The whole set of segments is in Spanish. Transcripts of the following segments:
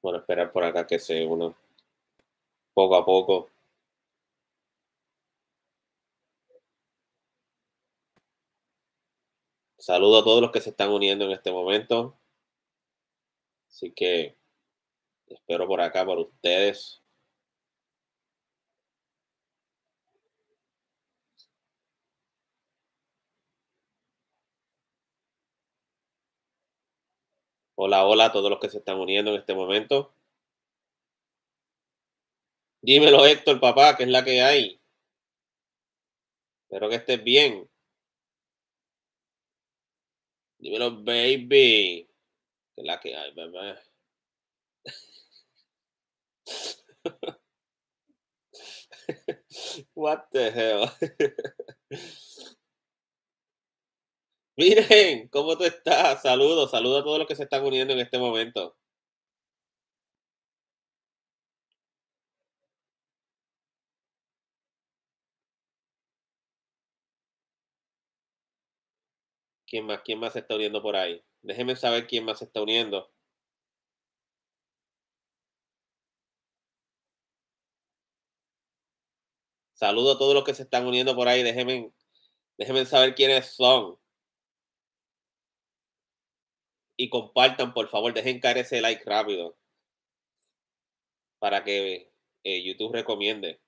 Por esperar por acá que se uno poco a poco. Saludo a todos los que se están uniendo en este momento. Así que espero por acá por ustedes. Hola, hola a todos los que se están uniendo en este momento. Dímelo, Héctor, papá, que es la que hay. Espero que estés bien. Dímelo, baby, que es la que hay, bebé. What the hell? Miren, ¿cómo tú estás? Saludos, saludos a todos los que se están uniendo en este momento. ¿Quién más? ¿Quién más se está uniendo por ahí? Déjenme saber quién más se está uniendo. Saludo a todos los que se están uniendo por ahí. Déjenme saber quiénes son. Y compartan, por favor. Dejen caer ese like rápido para que YouTube recomiende.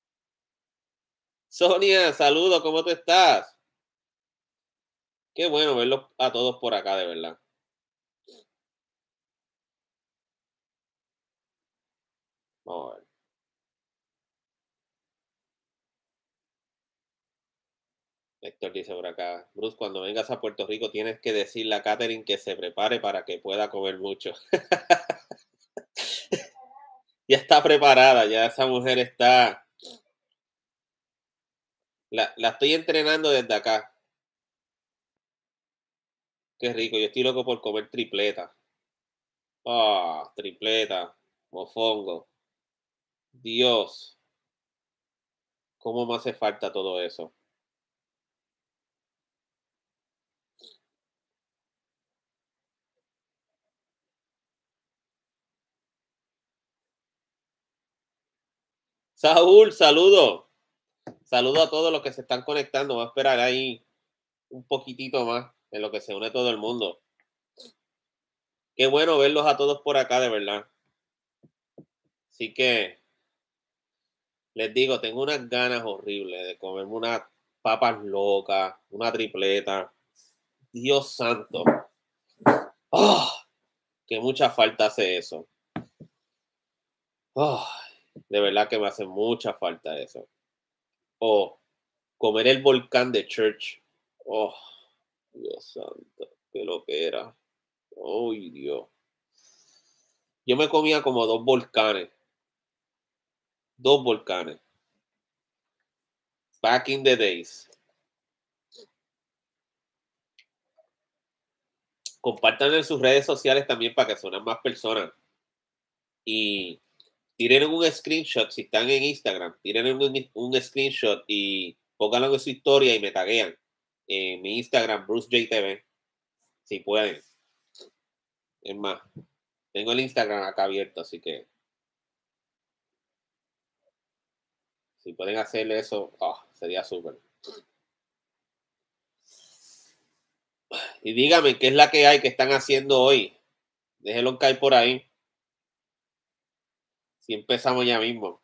Sonia, saludo, ¿cómo tú estás? Qué bueno verlos a todos por acá, de verdad. Vamos a ver. Héctor dice por acá, Bruce, cuando vengas a Puerto Rico tienes que decirle a Catherine que se prepare para que pueda comer mucho. Ya está preparada, ya esa mujer está... La estoy entrenando desde acá. Qué rico, yo estoy loco por comer tripleta. Ah, tripleta, mofongo. Dios, cómo me hace falta todo eso. Saúl, saludo. Saludo a todos los que se están conectando. Voy a esperar ahí un poquitito más en lo que se une todo el mundo. Qué bueno verlos a todos por acá, de verdad. Así que les digo, tengo unas ganas horribles de comerme unas papas locas, una tripleta. Dios santo. ¡Oh! Que mucha falta hace eso. ¡Oh! De verdad que me hace mucha falta eso. O comer el volcán de Church. ¡Oh! Dios santo. Qué lo que era. ¡Ay, Dios! Yo me comía como dos volcanes. Dos volcanes. Back in the days. Compartan en sus redes sociales también para que suenen más personas. Y tiren un screenshot si están en Instagram. Tiren un screenshot y pónganlo en su historia y me taguean. En mi Instagram, BruceJTV. Si pueden. Es más, tengo el Instagram acá abierto, así que si pueden hacerle eso, sería súper. Y dígame qué es la que hay que están haciendo hoy. Déjenlo caer por ahí. Si empezamos ya mismo.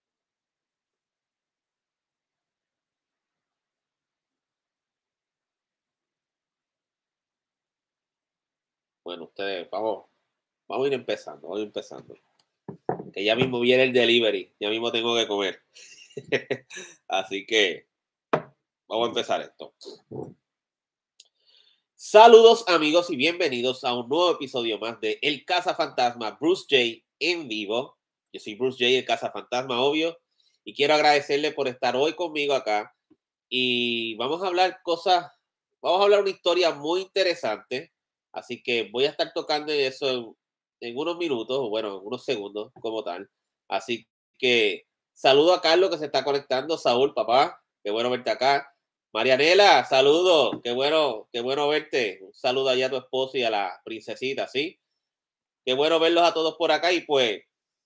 Bueno, ustedes, vamos a ir empezando, vamos a ir empezando. Que ya mismo viene el delivery, ya mismo tengo que comer. Así que vamos a empezar esto. Saludos amigos y bienvenidos a un nuevo episodio más de El Cazafantasma Bruce J en vivo. Yo soy Bruce J, el Cazafantasma, obvio, y quiero agradecerle por estar hoy conmigo acá. Y vamos a hablar una historia muy interesante. Así que voy a estar tocando eso en unos minutos, o bueno, en unos segundos como tal. Así que saludo a Carlos que se está conectando. Saúl, papá, qué bueno verte acá. Marianela, saludo, qué bueno verte. Un saludo allá a tu esposo y a la princesita, ¿sí? Qué bueno verlos a todos por acá y pues,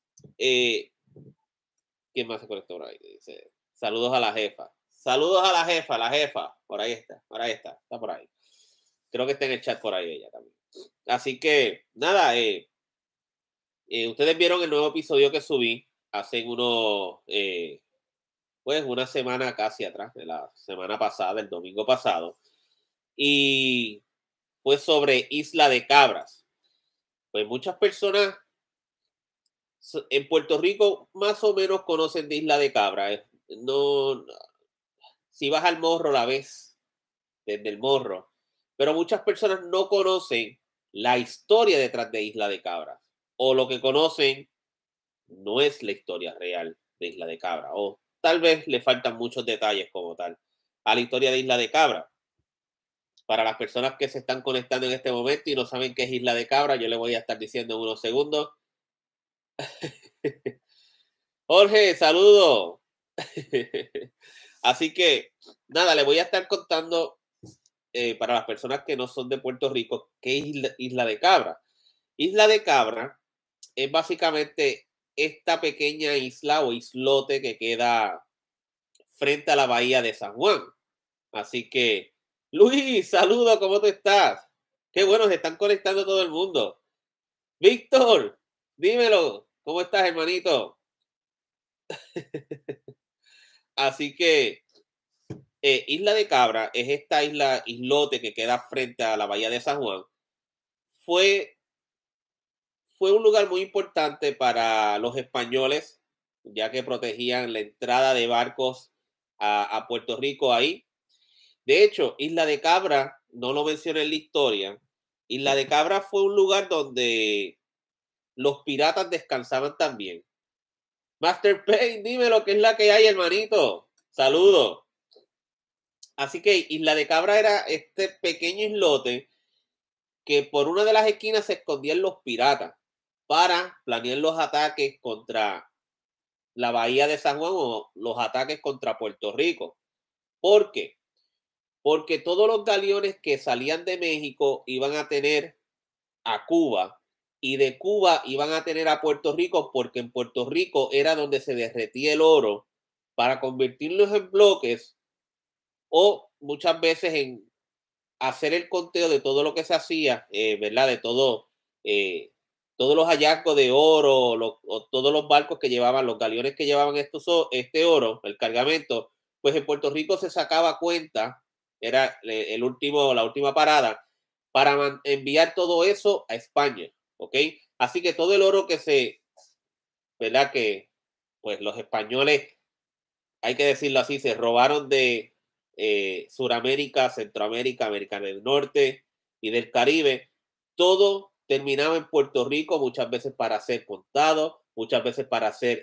¿quién más se conectó por ahí? Dice, saludos a la jefa. Saludos a la jefa. Por ahí está, está por ahí. Creo que está en el chat por ahí ella también. Así que, nada, ustedes vieron el nuevo episodio que subí hace pues una semana casi atrás, de la semana pasada, el domingo pasado. Y fue sobre Isla de Cabras. Pues muchas personas en Puerto Rico más o menos conocen de Isla de Cabras. No, si vas al Morro la ves desde el Morro, pero muchas personas no conocen la historia detrás de Isla de Cabras, o lo que conocen no es la historia real de Isla de Cabra, o tal vez le faltan muchos detalles como tal a la historia de Isla de Cabra. Para las personas que se están conectando en este momento y no saben qué es Isla de Cabra, yo le voy a estar diciendo en unos segundos. Jorge, saludo. Así que, nada, le voy a estar contando para las personas que no son de Puerto Rico, ¿qué es Isla de Cabra? Isla de Cabra es básicamente esta pequeña isla o islote que queda frente a la bahía de San Juan. Así que, Luis, saludo, ¿cómo tú estás? Qué bueno, se están conectando todo el mundo. Víctor, dímelo, ¿cómo estás, hermanito? Así que, Isla de Cabra es esta islote que queda frente a la bahía de San Juan. Fue un lugar muy importante para los españoles, ya que protegían la entrada de barcos a Puerto Rico ahí. De hecho, Isla de Cabra, no lo mencioné en la historia, Isla de Cabra fue un lugar donde los piratas descansaban también. Master Payne, dime lo que es la que hay, hermanito. Saludos. Así que Isla de Cabra era este pequeño islote que por una de las esquinas se escondían los piratas para planear los ataques contra la bahía de San Juan o los ataques contra Puerto Rico. ¿Por qué? Porque todos los galeones que salían de México iban a tener a Cuba y de Cuba iban a tener a Puerto Rico porque en Puerto Rico era donde se derretía el oro para convertirlos en bloques o muchas veces en hacer el conteo de todo lo que se hacía, ¿verdad? De todo, todos los hallazgos de oro o todos los barcos que llevaban, los galeones que llevaban este oro, el cargamento, pues en Puerto Rico se sacaba cuenta, era la última parada, para enviar todo eso a España, ¿ok? Así que todo el oro ¿verdad? Que pues los españoles, hay que decirlo así, se robaron de Suramérica, Centroamérica, América del Norte y del Caribe. Todo terminaba en Puerto Rico, muchas veces para ser contado, muchas veces para ser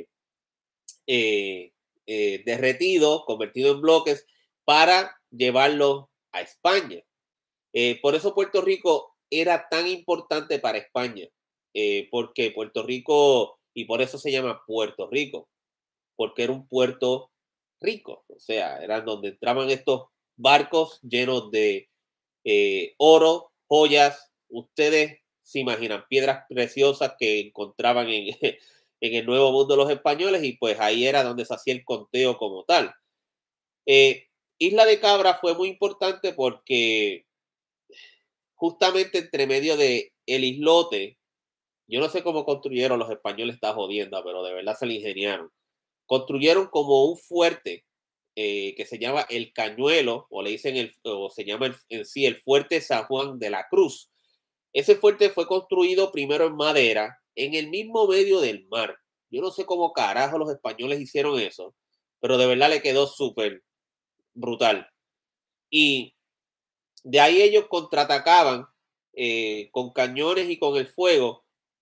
derretido, convertido en bloques, para llevarlo a España. Por eso Puerto Rico era tan importante para España, porque Puerto Rico, y por eso se llama Puerto Rico, porque era un puerto rico, o sea, eran donde entraban estos barcos llenos de oro, joyas, ustedes se imaginan, piedras preciosas que encontraban en, en el Nuevo Mundo los españoles y pues ahí era donde se hacía el conteo como tal. Isla de Cabra fue muy importante porque justamente entre medio de el islote, yo no sé cómo construyeron los españoles esta jodienda, pero de verdad se le ingeniaron. Construyeron como un fuerte que se llama el Cañuelo, o le dicen o se llama en sí el Fuerte San Juan de la Cruz. Ese fuerte fue construido primero en madera, en el mismo medio del mar. Yo no sé cómo carajo los españoles hicieron eso, pero de verdad le quedó súper brutal. Y de ahí ellos contraatacaban con cañones y con el fuego.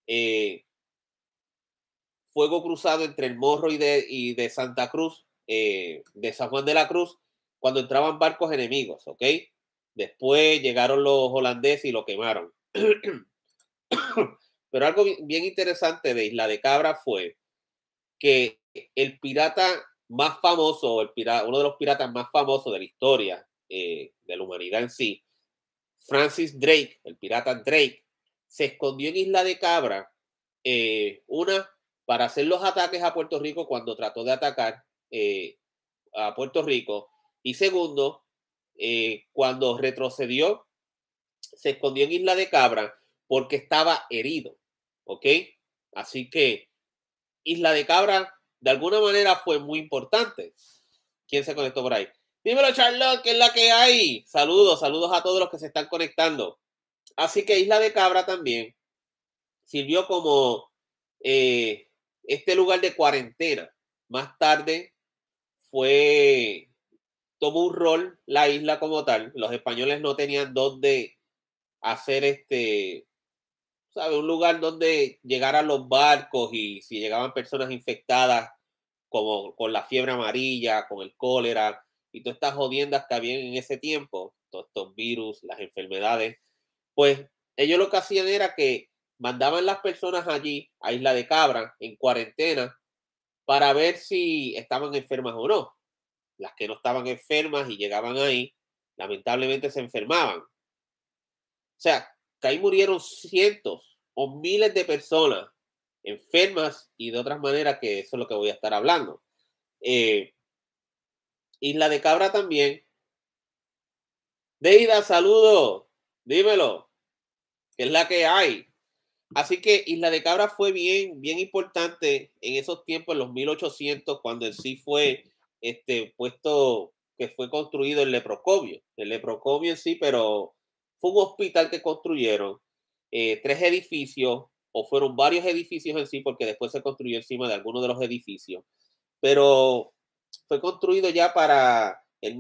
Fuego cruzado entre el Morro y de Santa Cruz, de San Juan de la Cruz, cuando entraban barcos enemigos, ¿ok? Después llegaron los holandeses y lo quemaron. Pero algo bien interesante de Isla de Cabra fue que el pirata más famoso, uno de los piratas más famosos de la historia de la humanidad en sí, Francis Drake, el pirata Drake, se escondió en Isla de Cabra, una, para hacer los ataques a Puerto Rico cuando trató de atacar a Puerto Rico, y segundo, cuando retrocedió, se escondió en Isla de Cabra porque estaba herido, ¿ok? Así que Isla de Cabra, de alguna manera, fue muy importante. ¿Quién se conectó por ahí? Dímelo, Charlotte, ¿qué es la que hay? Saludos, saludos a todos los que se están conectando. Así que Isla de Cabra también sirvió como este lugar de cuarentena. Más tarde tomó un rol la isla como tal. Los españoles no tenían dónde hacer ¿sabe? Un lugar donde llegaran los barcos y si llegaban personas infectadas como con la fiebre amarilla, con el cólera y todas estas jodiendas que habían en ese tiempo, todos estos virus, las enfermedades, pues ellos lo que hacían era que mandaban las personas allí a Isla de Cabra en cuarentena para ver si estaban enfermas o no. Las que no estaban enfermas y llegaban ahí, lamentablemente se enfermaban. O sea, que ahí murieron cientos o miles de personas enfermas y de otras maneras que eso es lo que voy a estar hablando. Isla de Cabra también. Deida, saludo. Dímelo, que es la que hay. Así que Isla de Cabra fue bien, bien importante en esos tiempos, en los 1800, cuando en sí fue puesto, que fue construido el Leprocomio. El Leprocomio en sí, pero fue un hospital que construyeron, 3 edificios, o fueron varios edificios en sí, porque después se construyó encima de algunos de los edificios. Pero fue construido ya para el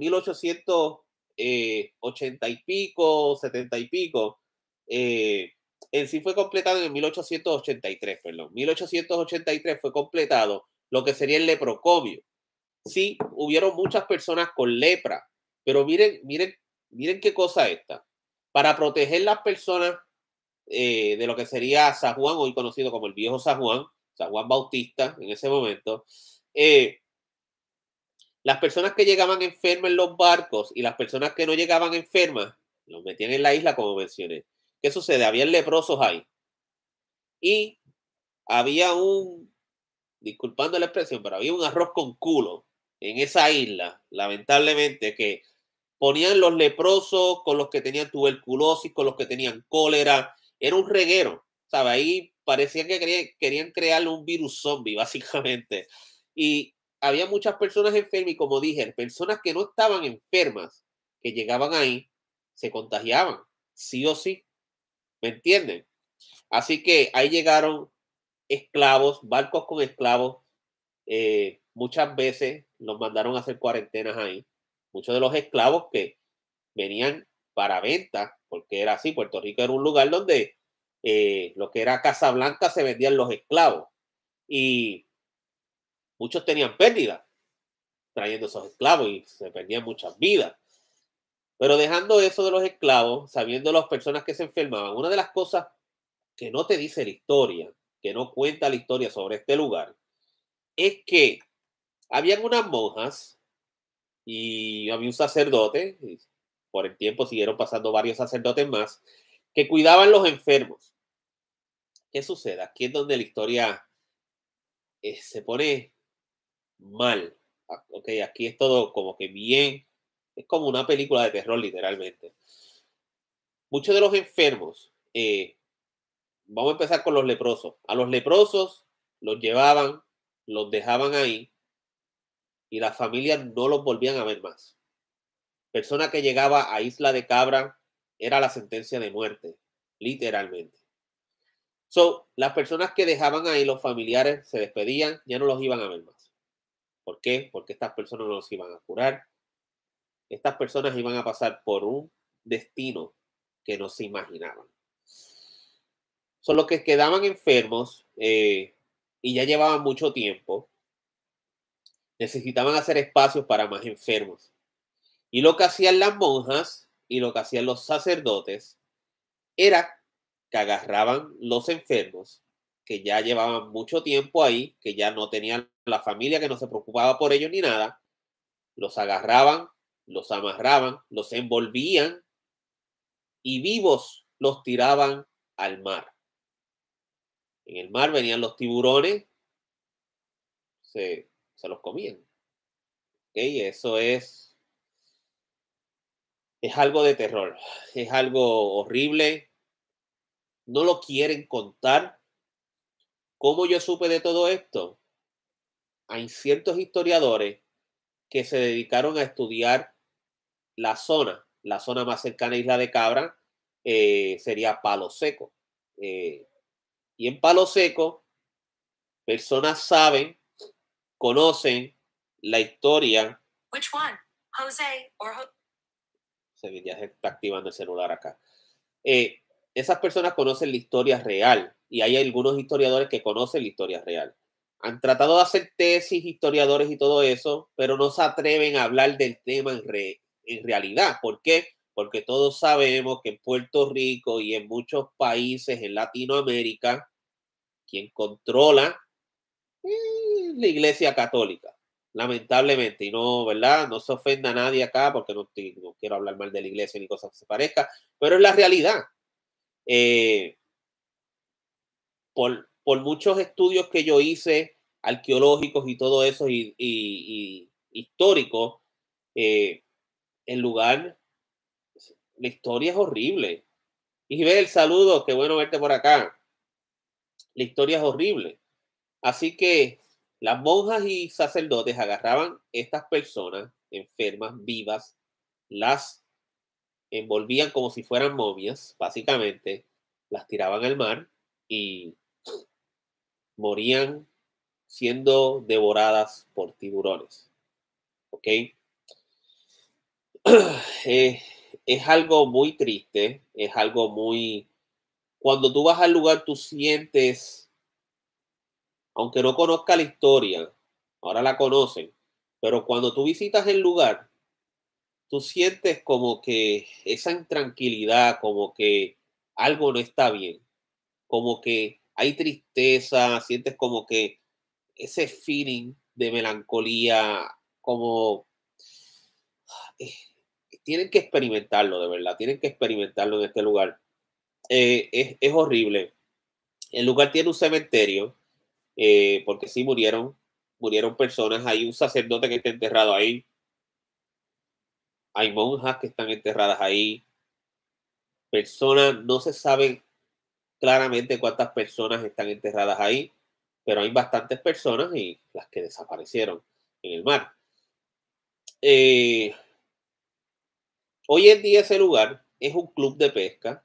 1880 y pico, 70 y pico. En sí fue completado en el 1883, perdón. 1883 fue completado lo que sería el leprocomio. Sí, hubieron muchas personas con lepra, pero miren qué cosa esta. Para proteger las personas de lo que sería San Juan, hoy conocido como el viejo San Juan Bautista en ese momento, las personas que llegaban enfermas en los barcos y las personas que no llegaban enfermas, los metían en la isla, como mencioné. ¿Qué sucede? Habían leprosos ahí. Y había disculpando la expresión, pero había un arroz con culo en esa isla, lamentablemente, que ponían los leprosos con los que tenían tuberculosis, con los que tenían cólera. Era un reguero, ¿sabes? Ahí parecían que querían crear un virus zombie, básicamente. Y había muchas personas enfermas y, como dije, personas que no estaban enfermas, que llegaban ahí, se contagiaban, sí o sí. ¿Me entienden? Así que ahí llegaron esclavos, barcos con esclavos. Muchas veces los mandaron a hacer cuarentenas ahí. Muchos de los esclavos que venían para venta, porque era así, Puerto Rico era un lugar donde lo que era Casablanca se vendían los esclavos y muchos tenían pérdidas trayendo esos esclavos y se perdían muchas vidas. Pero dejando eso de los esclavos, sabiendo las personas que se enfermaban, una de las cosas que no te dice la historia, que no cuenta la historia sobre este lugar, es que habían unas monjas y había un sacerdote, y por el tiempo siguieron pasando varios sacerdotes más, que cuidaban los enfermos. ¿Qué sucede? Aquí es donde la historia se pone mal. Ok, aquí es todo como que bien, es como una película de terror literalmente. Muchos de los enfermos, vamos a empezar con los leprosos. A los leprosos los llevaban, los dejaban ahí y las familias no los volvían a ver más. Persona que llegaba a Isla de Cabra era la sentencia de muerte, literalmente. Las personas que dejaban ahí, los familiares se despedían, ya no los iban a ver más. ¿Por qué? Porque estas personas no los iban a curar. Estas personas iban a pasar por un destino que no se imaginaban. Son los que quedaban enfermos y ya llevaban mucho tiempo, necesitaban hacer espacios para más enfermos. Y lo que hacían las monjas y lo que hacían los sacerdotes era que agarraban los enfermos que ya llevaban mucho tiempo ahí, que ya no tenían la familia que no se preocupaba por ellos ni nada, los agarraban, los amarraban, los envolvían y vivos los tiraban al mar. En el mar venían los tiburones, se los comían. ¿Okay? Eso es algo de terror, es algo horrible. No lo quieren contar. ¿Cómo yo supe de todo esto? Hay ciertos historiadores que se dedicaron a estudiar la zona más cercana a Isla de Cabra sería Palo Seco. Y en Palo Seco, personas saben, conocen la historia. Which one? Jose or ya se está activando el celular acá. Esas personas conocen la historia real y hay algunos historiadores que conocen la historia real. Han tratado de hacer tesis, historiadores y todo eso, pero no se atreven a hablar del tema en realidad. ¿Por qué? Porque todos sabemos que en Puerto Rico y en muchos países en Latinoamérica, quien controla la Iglesia Católica, lamentablemente. Y no, ¿verdad? No se ofenda a nadie acá porque no quiero hablar mal de la Iglesia ni cosas que se parezca, pero es la realidad. Por muchos estudios que yo hice, arqueológicos y todo eso, y históricos, el lugar, la historia es horrible. Isabel, saludos, qué bueno verte por acá. La historia es horrible. Así que las monjas y sacerdotes agarraban estas personas enfermas, vivas, las envolvían como si fueran momias, básicamente, las tiraban al mar y morían siendo devoradas por tiburones. ¿Ok? Eh, es algo muy triste, es algo muy... Cuando tú vas al lugar, tú sientes, aunque no conozca la historia, ahora la conocen, pero cuando tú visitas el lugar, tú sientes como que esa intranquilidad, como que algo no está bien, como que hay tristeza, sientes como que ese feeling de melancolía, como eh, tienen que experimentarlo, de verdad, tienen que experimentarlo en este lugar. Es horrible. El lugar tiene un cementerio, porque sí murieron personas. Hay un sacerdote que está enterrado ahí, hay monjas que están enterradas ahí, personas, no se sabe claramente cuántas personas están enterradas ahí, pero hay bastantes personas y las que desaparecieron en el mar. Eh, Hoy en día ese lugar es un club de pesca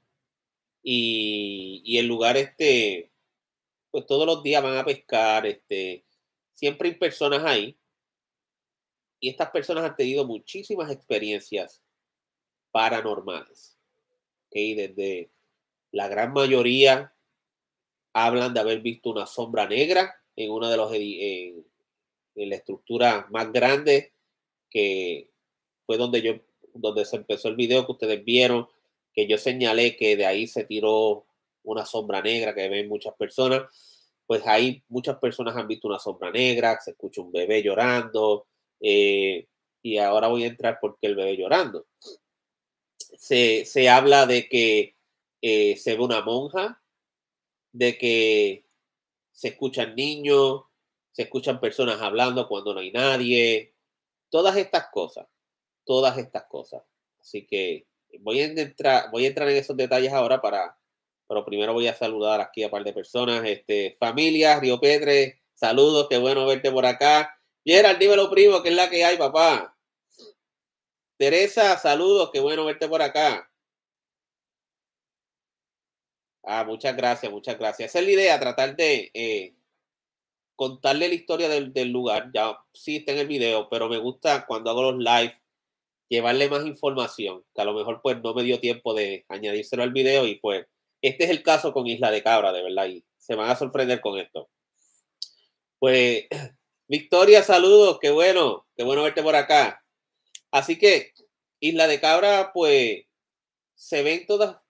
y el lugar pues todos los días van a pescar, siempre hay personas ahí y estas personas han tenido muchísimas experiencias paranormales, ¿ok? Desde la gran mayoría hablan de haber visto una sombra negra en una de los en la estructura más grande que fue donde se empezó el video que ustedes vieron, que yo señalé que de ahí se tiró una sombra negra que ven muchas personas. Pues ahí muchas personas han visto una sombra negra, se escucha un bebé llorando, y ahora voy a entrar porque el bebé llorando. Se habla de que se ve una monja, de que se escuchan niños, se escuchan personas hablando cuando no hay nadie, todas estas cosas, todas estas cosas. Así que voy a entrar en esos detalles ahora pero primero voy a saludar aquí a un par de personas. Familia, Río Pedre, saludos, qué bueno verte por acá. Gerald, dímelo primo, que es la que hay, papá. Teresa, saludos, qué bueno verte por acá. Muchas gracias, muchas gracias. Esa es la idea, tratar de contarle la historia del lugar. Ya sí está en el video, pero me gusta cuando hago los live llevarle más información, que a lo mejor pues no me dio tiempo de añadírselo al video y pues este es el caso con Isla de Cabra, de verdad, y se van a sorprender con esto. Pues Victoria, saludos, qué bueno verte por acá. Así que Isla de Cabra, pues se ven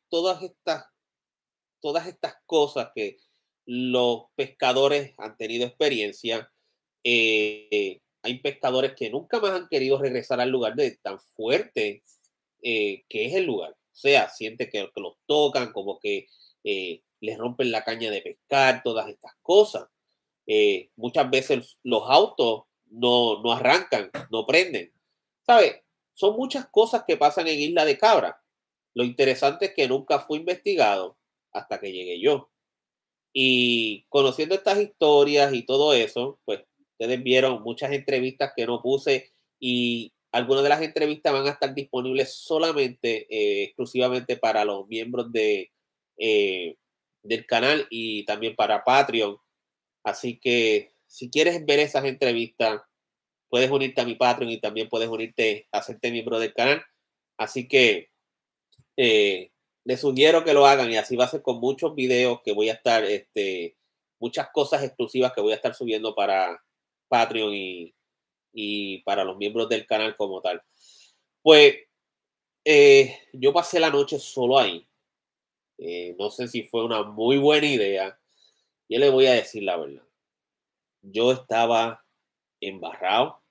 todas estas cosas que los pescadores han tenido experiencia. Hay pescadores que nunca más han querido regresar al lugar de tan fuerte que es el lugar. O sea, siente que los tocan, como que les rompen la caña de pescar, todas estas cosas. Muchas veces los autos no arrancan, no prenden. ¿Sabe? Son muchas cosas que pasan en Isla de Cabra. Lo interesante es que nunca fue investigado hasta que llegué yo. Y conociendo estas historias y todo eso, pues ustedes vieron muchas entrevistas que no puse y algunas de las entrevistas van a estar disponibles solamente, exclusivamente para los miembros eh, del canal y también para Patreon. Así que si quieres ver esas entrevistas, puedes unirte a mi Patreon y también puedes unirte a hacerte miembro del canal. Así que eh, les sugiero que lo hagan y así va a ser con muchos videos que voy a estar, muchas cosas exclusivas que voy a estar subiendo para Patreon y para los miembros del canal como tal. Pues yo pasé la noche solo ahí. No sé si fue una muy buena idea. Yo le voy a decir la verdad. Yo estaba embarrado,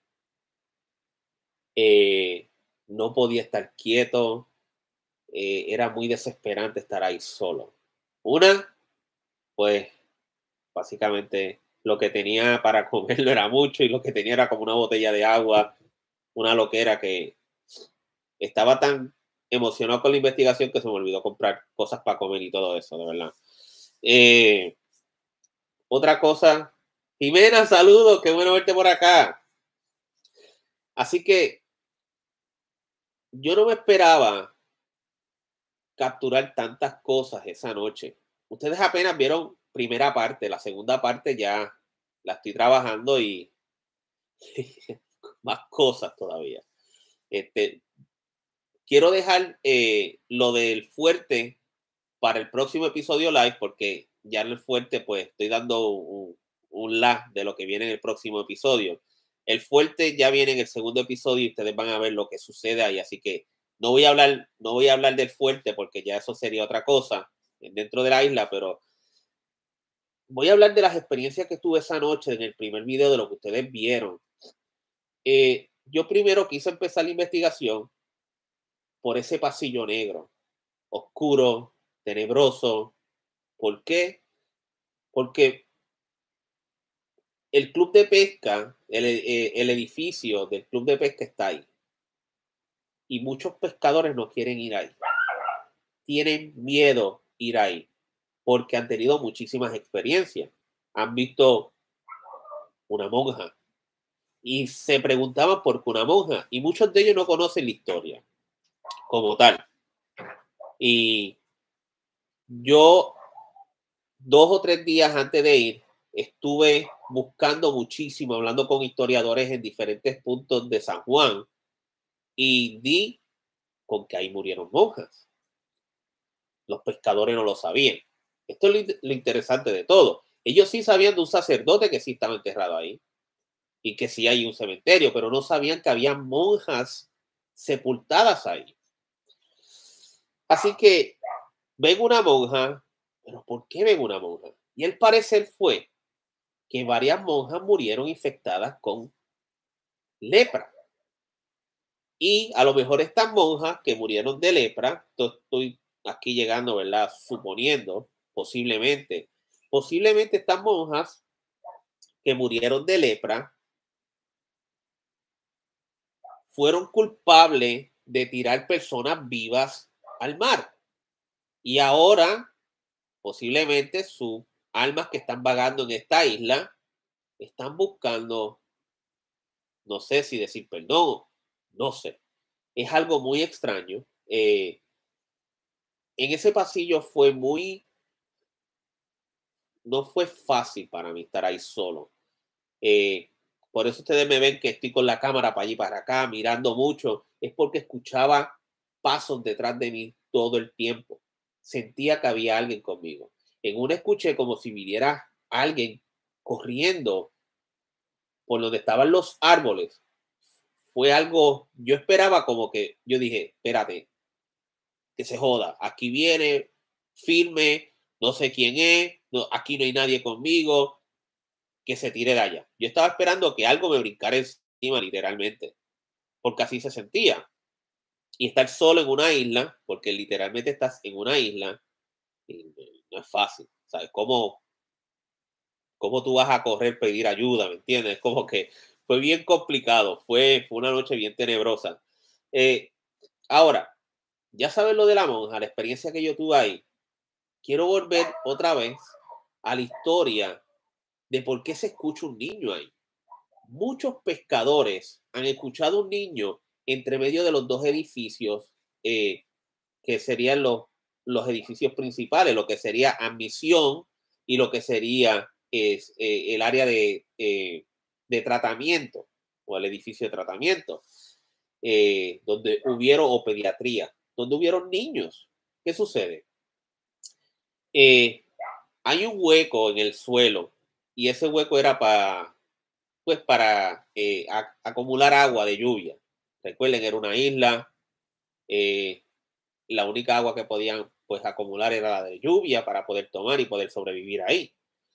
eh, no podía estar quieto, era muy desesperante estar ahí solo. Una, pues básicamente lo que tenía para comer no era mucho y lo que tenía era como una botella de agua, una loquera que estaba tan emocionado con la investigación que se me olvidó comprar cosas para comer y todo eso, de verdad. Eh, Otra cosa, Jimena, saludos, qué bueno verte por acá. Así que yo no me esperaba capturar tantas cosas esa noche. Ustedes apenas vieron primera parte, la segunda parte ya la estoy trabajando y más cosas todavía. Este, quiero dejar lo del fuerte para el próximo episodio live porque ya en el fuerte pues estoy dando un lag de lo que viene en el próximo episodio. El fuerte ya viene en el segundo episodio y ustedes van a ver lo que sucede ahí, así que no voy a hablar del fuerte porque ya eso sería otra cosa dentro de la isla, pero voy a hablar de las experiencias que tuve esa noche en el primer video de lo que ustedes vieron. Yo primero quise empezar la investigación por ese pasillo negro, oscuro, tenebroso. ¿Por qué? Porque el club de pesca, el edificio del club de pesca está ahí. Y muchos pescadores no quieren ir ahí. Tienen miedo ir ahí porque han tenido muchísimas experiencias. Han visto una monja y se preguntaban por qué una monja. Y muchos de ellos no conocen la historia como tal. Y yo 2 o 3 días antes de ir, estuve buscando muchísimo, hablando con historiadores en diferentes puntos de San Juan y di con que ahí murieron monjas. Los pescadores no lo sabían. Esto es lo interesante de todo. Ellos sí sabían de un sacerdote que sí estaba enterrado ahí y que sí hay un cementerio, pero no sabían que había monjas sepultadas ahí. Así que ven una monja, pero ¿por qué ven una monja? Y el parecer fue que varias monjas murieron infectadas con lepra. Y a lo mejor estas monjas que murieron de lepra, estoy aquí llegando, ¿verdad? Suponiendo, posiblemente estas monjas que murieron de lepra fueron culpables de tirar personas vivas al mar. Y ahora, posiblemente, sus almas que están vagando en esta isla están buscando, no sé si decir perdón, no sé. Es algo muy extraño. En ese pasillo no fue fácil para mí estar ahí solo. Eh, por eso ustedes me ven que estoy con la cámara para allí y para acá, mirando mucho. Es porque escuchaba pasos detrás de mí todo el tiempo. Sentía que había alguien conmigo. En una escuché como si viniera alguien corriendo por donde estaban los árboles. Fue algo, yo esperaba como que, yo dije, espérate, que se joda. Aquí viene, firme, no sé quién es, no, aquí no hay nadie conmigo, que se tire de allá. Yo estaba esperando que algo me brincara encima, literalmente, porque así se sentía. Y estar solo en una isla, porque literalmente estás en una isla, no es fácil, ¿sabes? ¿Cómo tú vas a correr, pedir ayuda? ¿Me entiendes? Como que fue bien complicado, fue una noche bien tenebrosa. Eh, Ahora, ya sabes lo de la monja, la experiencia que yo tuve ahí. Quiero volver otra vez a la historia de por qué se escucha un niño ahí. Muchos pescadores han escuchado un niño entre medio de los dos edificios, que serían los edificios principales, lo que sería admisión y lo que sería el área de tratamiento o el edificio de tratamiento, donde hubieron, o pediatría, donde hubieron niños. ¿Qué sucede? Eh, Hay un hueco en el suelo y ese hueco era para acumular agua de lluvia. Recuerden, era una isla, eh, la única agua que podían pues acumular era la de lluvia para poder tomar y poder sobrevivir ahí.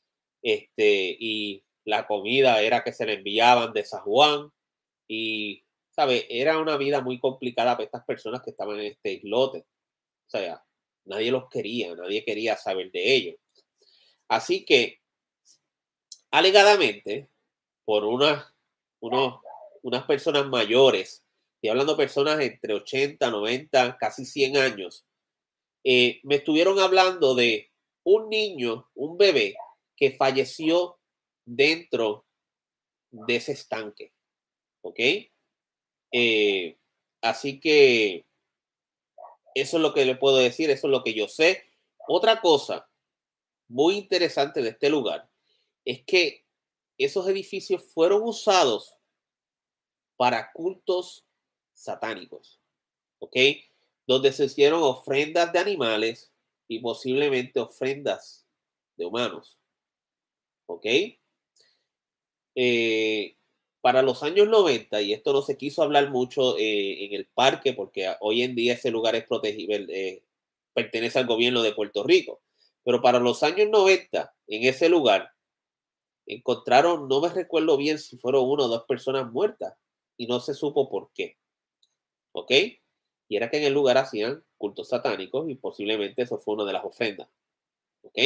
Y la comida era que se le enviaban de San Juan y, ¿sabe? Era una vida muy complicada para estas personas que estaban en este islote. O sea, nadie los quería, nadie quería saber de ellos. Así que, alegadamente, por unos, unas personas mayores, estoy hablando de personas entre 80, 90, casi 100 años, me estuvieron hablando de un niño, un bebé, que falleció dentro de ese estanque, ¿ok? Eh, Así que eso es lo que le puedo decir, eso es lo que yo sé. Otra cosa muy interesante de este lugar es que esos edificios fueron usados para cultos satánicos, ¿ok? Donde se hicieron ofrendas de animales y posiblemente ofrendas de humanos, ¿ok? Eh, para los años 90, y esto no se quiso hablar mucho en el parque, porque hoy en día ese lugar es protegido, pertenece al gobierno de Puerto Rico, pero para los años 90, en ese lugar, encontraron, no me recuerdo bien si fueron una o dos personas muertas, y no se supo por qué, ¿ok? Y era que en el lugar hacían cultos satánicos y posiblemente eso fue una de las ofrendas, ¿ok?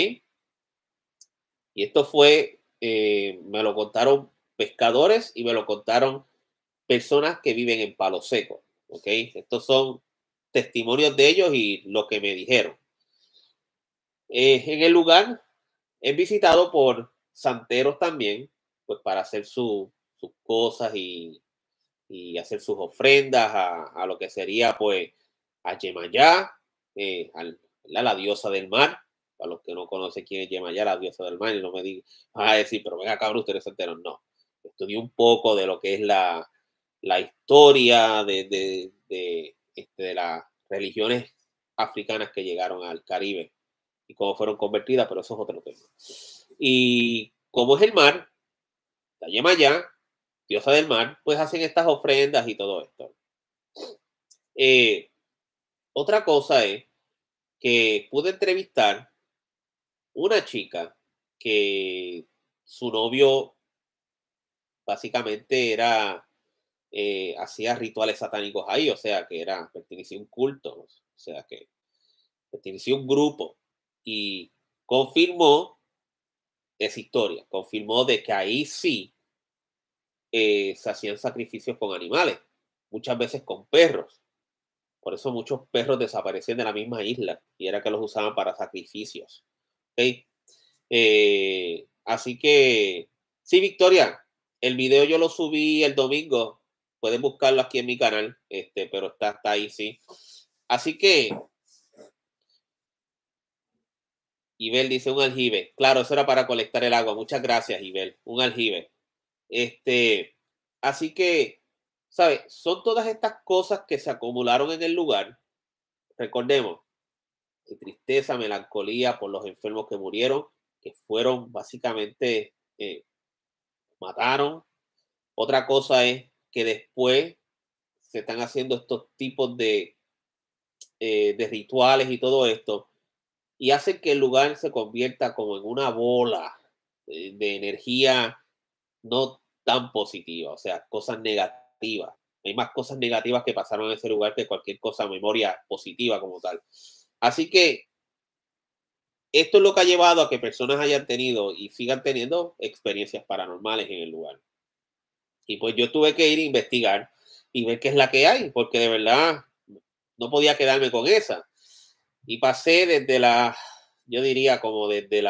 Y esto fue, me lo contaron pescadores y me lo contaron personas que viven en Palo Seco, ¿ok? Estos son testimonios de ellos y lo que me dijeron. En el lugar es visitado por santeros también, pues para hacer sus cosas y hacer sus ofrendas a lo que sería pues a Yemayá, la diosa del mar. Para los que no conocen quién es Yemayá, la diosa del mar, y no me digan, a decir, pero venga cabrón, ustedes santeros. No, estudié un poco de lo que es la historia de las religiones africanas que llegaron al Caribe y cómo fueron convertidas, pero eso es otro tema. Y como es el mar, la Yemayá, diosa del mar, pues hacen estas ofrendas y todo esto. Eh, Otra cosa es que pude entrevistar una chica que su novio básicamente hacía rituales satánicos ahí, o sea, que pertenecía a un culto, o sea, que pertenecía a un grupo y confirmó esa historia, confirmó de que ahí sí se hacían sacrificios con animales, muchas veces con perros. Por eso muchos perros desaparecían de la misma isla y era que los usaban para sacrificios. ¿Ok? Así que, sí, Victoria, el video yo lo subí el domingo. Pueden buscarlo aquí en mi canal, pero está ahí, sí. Así que, Ibel dice un aljibe. Claro, eso era para colectar el agua. Muchas gracias, Ibel. Un aljibe. Este, Así que, ¿sabes? Son todas estas cosas que se acumularon en el lugar. Recordemos, tristeza, melancolía por los enfermos que murieron, que fueron básicamente, mataron. Otra cosa es que después se están haciendo estos tipos de rituales y todo esto, y hacen que el lugar se convierta como en una bola de energía no tan positiva, o sea, cosas negativas. Hay más cosas negativas que pasaron en ese lugar que cualquier cosa, memoria positiva como tal. Así que esto es lo que ha llevado a que personas hayan tenido y sigan teniendo experiencias paranormales en el lugar. Y pues yo tuve que ir a investigar y ver qué es la que hay, porque de verdad no podía quedarme con esa. Y pasé yo diría como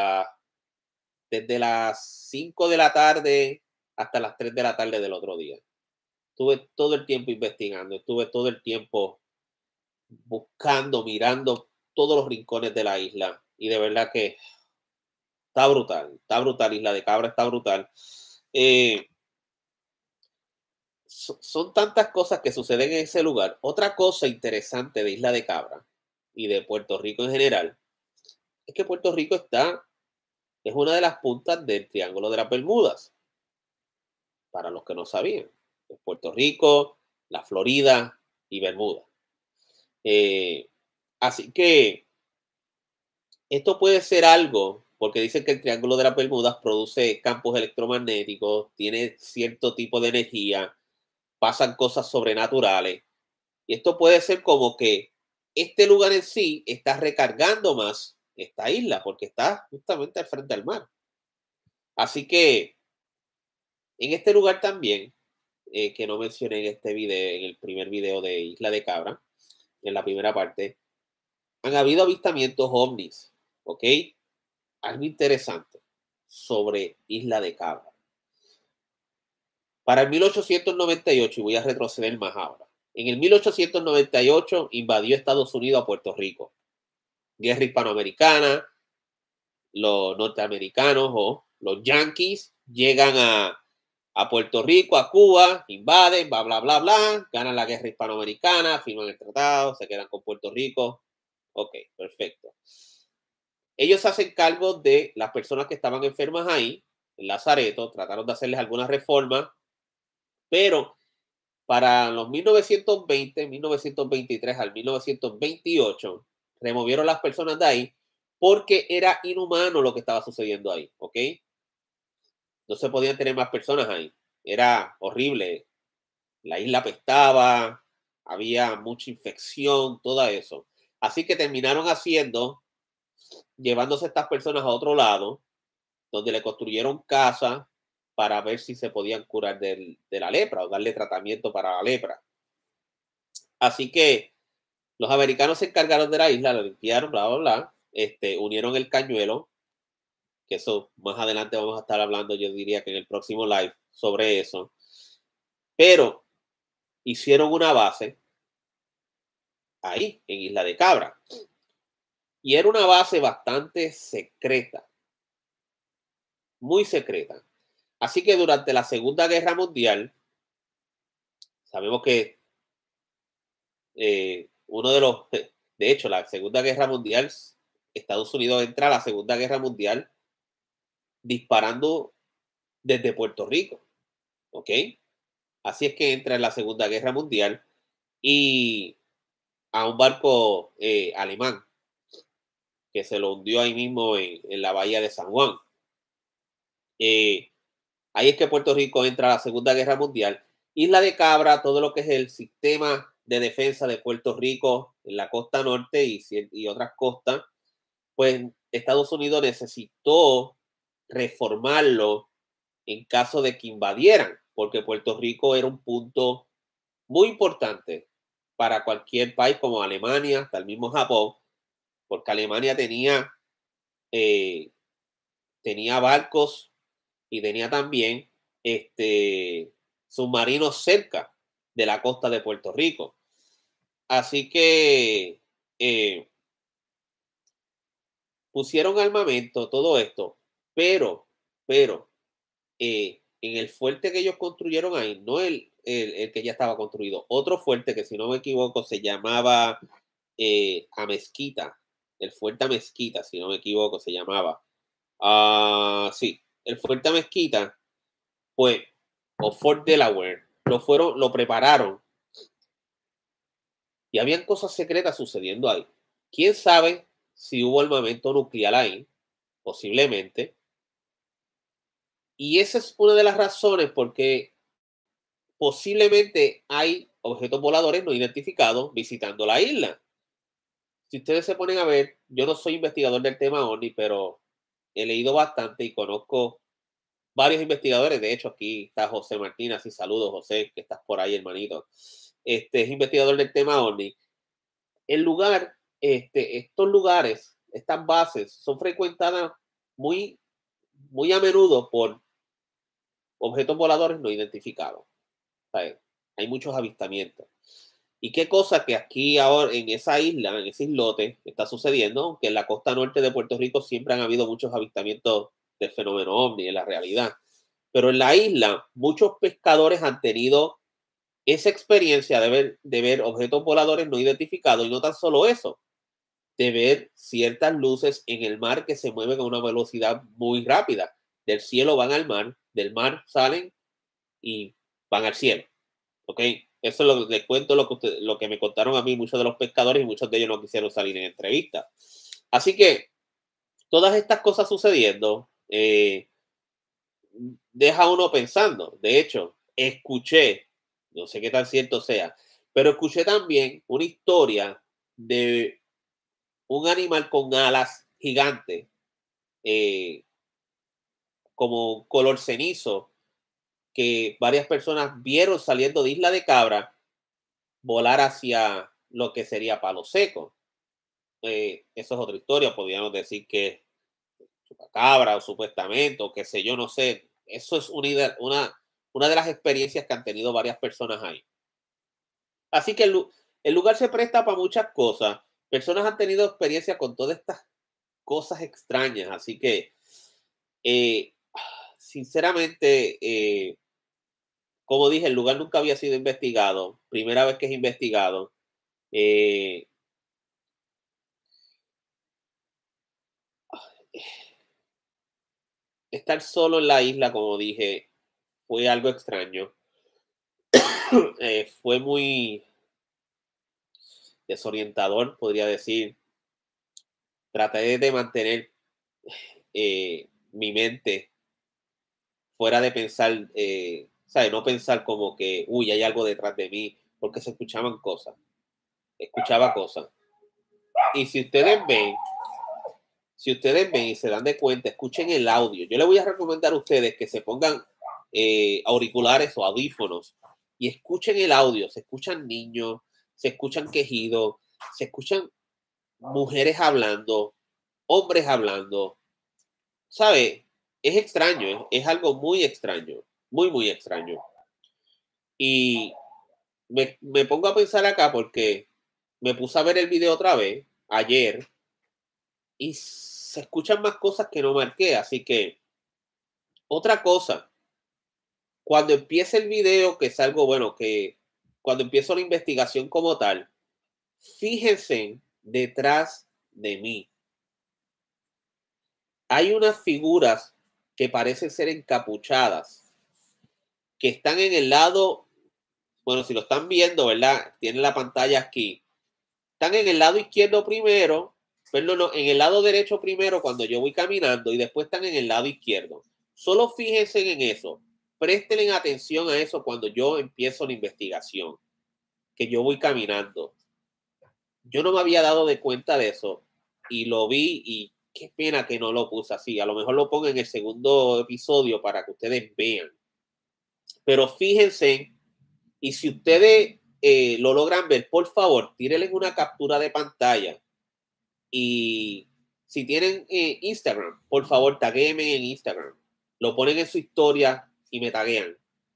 desde las 5 de la tarde hasta las 3 de la tarde del otro día. Estuve todo el tiempo investigando, estuve todo el tiempo buscando, mirando todos los rincones de la isla. Y de verdad que está brutal, Isla de Cabra está brutal. Eh, son tantas cosas que suceden en ese lugar. Otra cosa interesante de Isla de Cabra y de Puerto Rico en general es que Puerto Rico es una de las puntas del Triángulo de las Bermudas, para los que no sabían. Es Puerto Rico, la Florida y Bermuda. Eh, Así que esto puede ser algo, porque dicen que el Triángulo de las Bermudas produce campos electromagnéticos, tiene cierto tipo de energía, pasan cosas sobrenaturales. Y esto puede ser como que este lugar en sí está recargando más esta isla, porque está justamente al frente del mar. Así que en este lugar también, que no mencioné en este video, en el primer video de Isla de Cabra, en la primera parte, han habido avistamientos ovnis, ¿ok? Algo interesante sobre Isla de Cabra. Para el 1898, y voy a retroceder más ahora, en el 1898 invadió Estados Unidos a Puerto Rico. Guerra hispanoamericana, los norteamericanos o los yanquis llegan a Puerto Rico, a Cuba, invaden, bla, bla, bla, bla, ganan la guerra hispanoamericana, firman el tratado, se quedan con Puerto Rico. Ok, perfecto. Ellos hacen cargo de las personas que estaban enfermas ahí, en Lazareto, trataron de hacerles algunas reformas, pero para los 1920, 1923 al 1928, removieron las personas de ahí porque era inhumano lo que estaba sucediendo ahí, ¿ok? No se podían tener más personas ahí. Era horrible. La isla apestaba, había mucha infección, todo eso. Así que terminaron llevándose a estas personas a otro lado, donde le construyeron casas para ver si se podían curar de la lepra o darle tratamiento para la lepra. Así que los americanos se encargaron de la isla, la limpiaron, bla, bla, bla. Unieron el cañuelo, que eso más adelante vamos a estar hablando, yo diría que en el próximo live sobre eso. Pero hicieron una base ahí, en Isla de Cabra. Y era una base bastante secreta, muy secreta. Así que durante la Segunda Guerra Mundial, sabemos que uno de los, de hecho, la Segunda Guerra Mundial, Estados Unidos entra a la Segunda Guerra Mundial disparando desde Puerto Rico, ¿ok? Así es que entra en la Segunda Guerra Mundial y a un barco alemán que se lo hundió ahí mismo en la bahía de San Juan. Ahí es que Puerto Rico entra a la Segunda Guerra Mundial. Isla de Cabra, todo lo que es el sistema de defensa de Puerto Rico en la costa norte y otras costas, pues Estados Unidos necesitó reformarlo en caso de que invadieran, porque Puerto Rico era un punto muy importante para cualquier país como Alemania, hasta el mismo Japón, porque Alemania eh, tenía barcos y tenía también submarinos cerca de la costa de Puerto Rico. Así que pusieron armamento, todo esto, pero en el fuerte que ellos construyeron ahí, no el que ya estaba construido, otro fuerte que si no me equivoco se llamaba Amezquita, el fuerte Amezquita, si no me equivoco, se llamaba. Sí, el fuerte Amezquita, pues, o Fort Delaware, lo prepararon y habían cosas secretas sucediendo ahí. ¿Quién sabe si hubo armamento nuclear ahí? Posiblemente. Y esa es una de las razones porque posiblemente hay objetos voladores no identificados visitando la isla. Si ustedes se ponen a ver, yo no soy investigador del tema OVNI, pero he leído bastante y conozco varios investigadores. De hecho, aquí está José Martínez, y saludos, José, que estás por ahí, hermanito. Es investigador del tema OVNI. El lugar, estos lugares, estas bases, son frecuentadas muy, muy a menudo por objetos voladores no identificados. ¿Sabes? Hay muchos avistamientos. Y qué cosa que aquí ahora en esa isla, en ese islote, está sucediendo, aunque en la costa norte de Puerto Rico siempre han habido muchos avistamientos del fenómeno ovni en la realidad. Pero en la isla, muchos pescadores han tenido esa experiencia de ver objetos voladores no identificados y no tan solo eso, de ver ciertas luces en el mar que se mueven a una velocidad muy rápida. Del cielo van al mar, del mar salen y van al cielo. ¿Ok? Eso es lo que les cuento, lo que me contaron a mí muchos de los pescadores y muchos de ellos no quisieron salir en entrevista. Así que todas estas cosas sucediendo, deja uno pensando. De hecho, escuché, no sé qué tan cierto sea, pero escuché también una historia de un animal con alas gigantes, eh, como color cenizo, que varias personas vieron saliendo de Isla de Cabra volar hacia lo que sería Palo Seco. Eso es otra historia, podríamos decir que chupacabra o supuestamente, o qué sé yo, no sé. Eso es una de las experiencias que han tenido varias personas ahí. Así que el lugar se presta para muchas cosas. Personas han tenido experiencia con todas estas cosas extrañas, así que eh, sinceramente, como dije, el lugar nunca había sido investigado, primera vez que es investigado. eh, Estar solo en la isla, como dije, fue algo extraño. Fue muy desorientador, podría decir. Traté de mantener mi mente fuera de pensar, ¿sabes? No pensar como que, uy, hay algo detrás de mí, porque se escuchaban cosas, escuchaba cosas. Y si ustedes ven y se dan de cuenta, escuchen el audio. Yo les voy a recomendar a ustedes que se pongan auriculares o audífonos y escuchen el audio. Se escuchan niños, se escuchan quejidos, se escuchan mujeres hablando, hombres hablando. ¿Sabe? Es extraño, es algo muy extraño, muy, muy extraño. Y me pongo a pensar acá porque me puse a ver el video otra vez ayer y se escuchan más cosas que no marqué. Así que, otra cosa, cuando empiece el video, que es algo bueno, que cuando empiezo la investigación como tal, fíjense detrás de mí. Hay unas figuras que parecen ser encapuchadas, que están en el lado, bueno, si lo están viendo, ¿verdad? Tienen la pantalla aquí. Están en el lado izquierdo primero, perdón, no, en el lado derecho primero cuando yo voy caminando y después están en el lado izquierdo. Solo fíjense en eso. Presten atención a eso cuando yo empiezo la investigación, que yo voy caminando. Yo no me había dado de cuenta de eso y lo vi y qué pena que no lo puse así. A lo mejor lo pongo en el segundo episodio para que ustedes vean. Pero fíjense, y si ustedes lo logran ver, por favor, tírenle una captura de pantalla. Y si tienen Instagram, por favor, taguéenme en Instagram. Lo ponen en su historia y me taguean.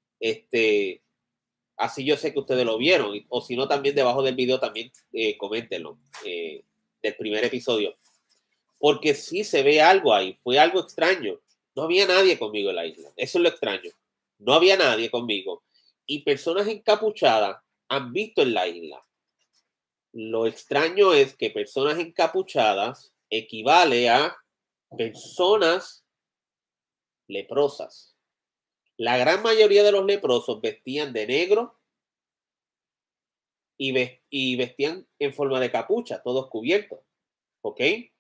Así yo sé que ustedes lo vieron. O si no, también debajo del video también coméntenlo del primer episodio. Porque sí se ve algo ahí. Fue algo extraño. No había nadie conmigo en la isla. Eso es lo extraño. No había nadie conmigo. Y personas encapuchadas han visto en la isla. Lo extraño es que personas encapuchadas equivale a personas leprosas. La gran mayoría de los leprosos vestían de negro y vestían en forma de capucha, todos cubiertos. ¿Ok?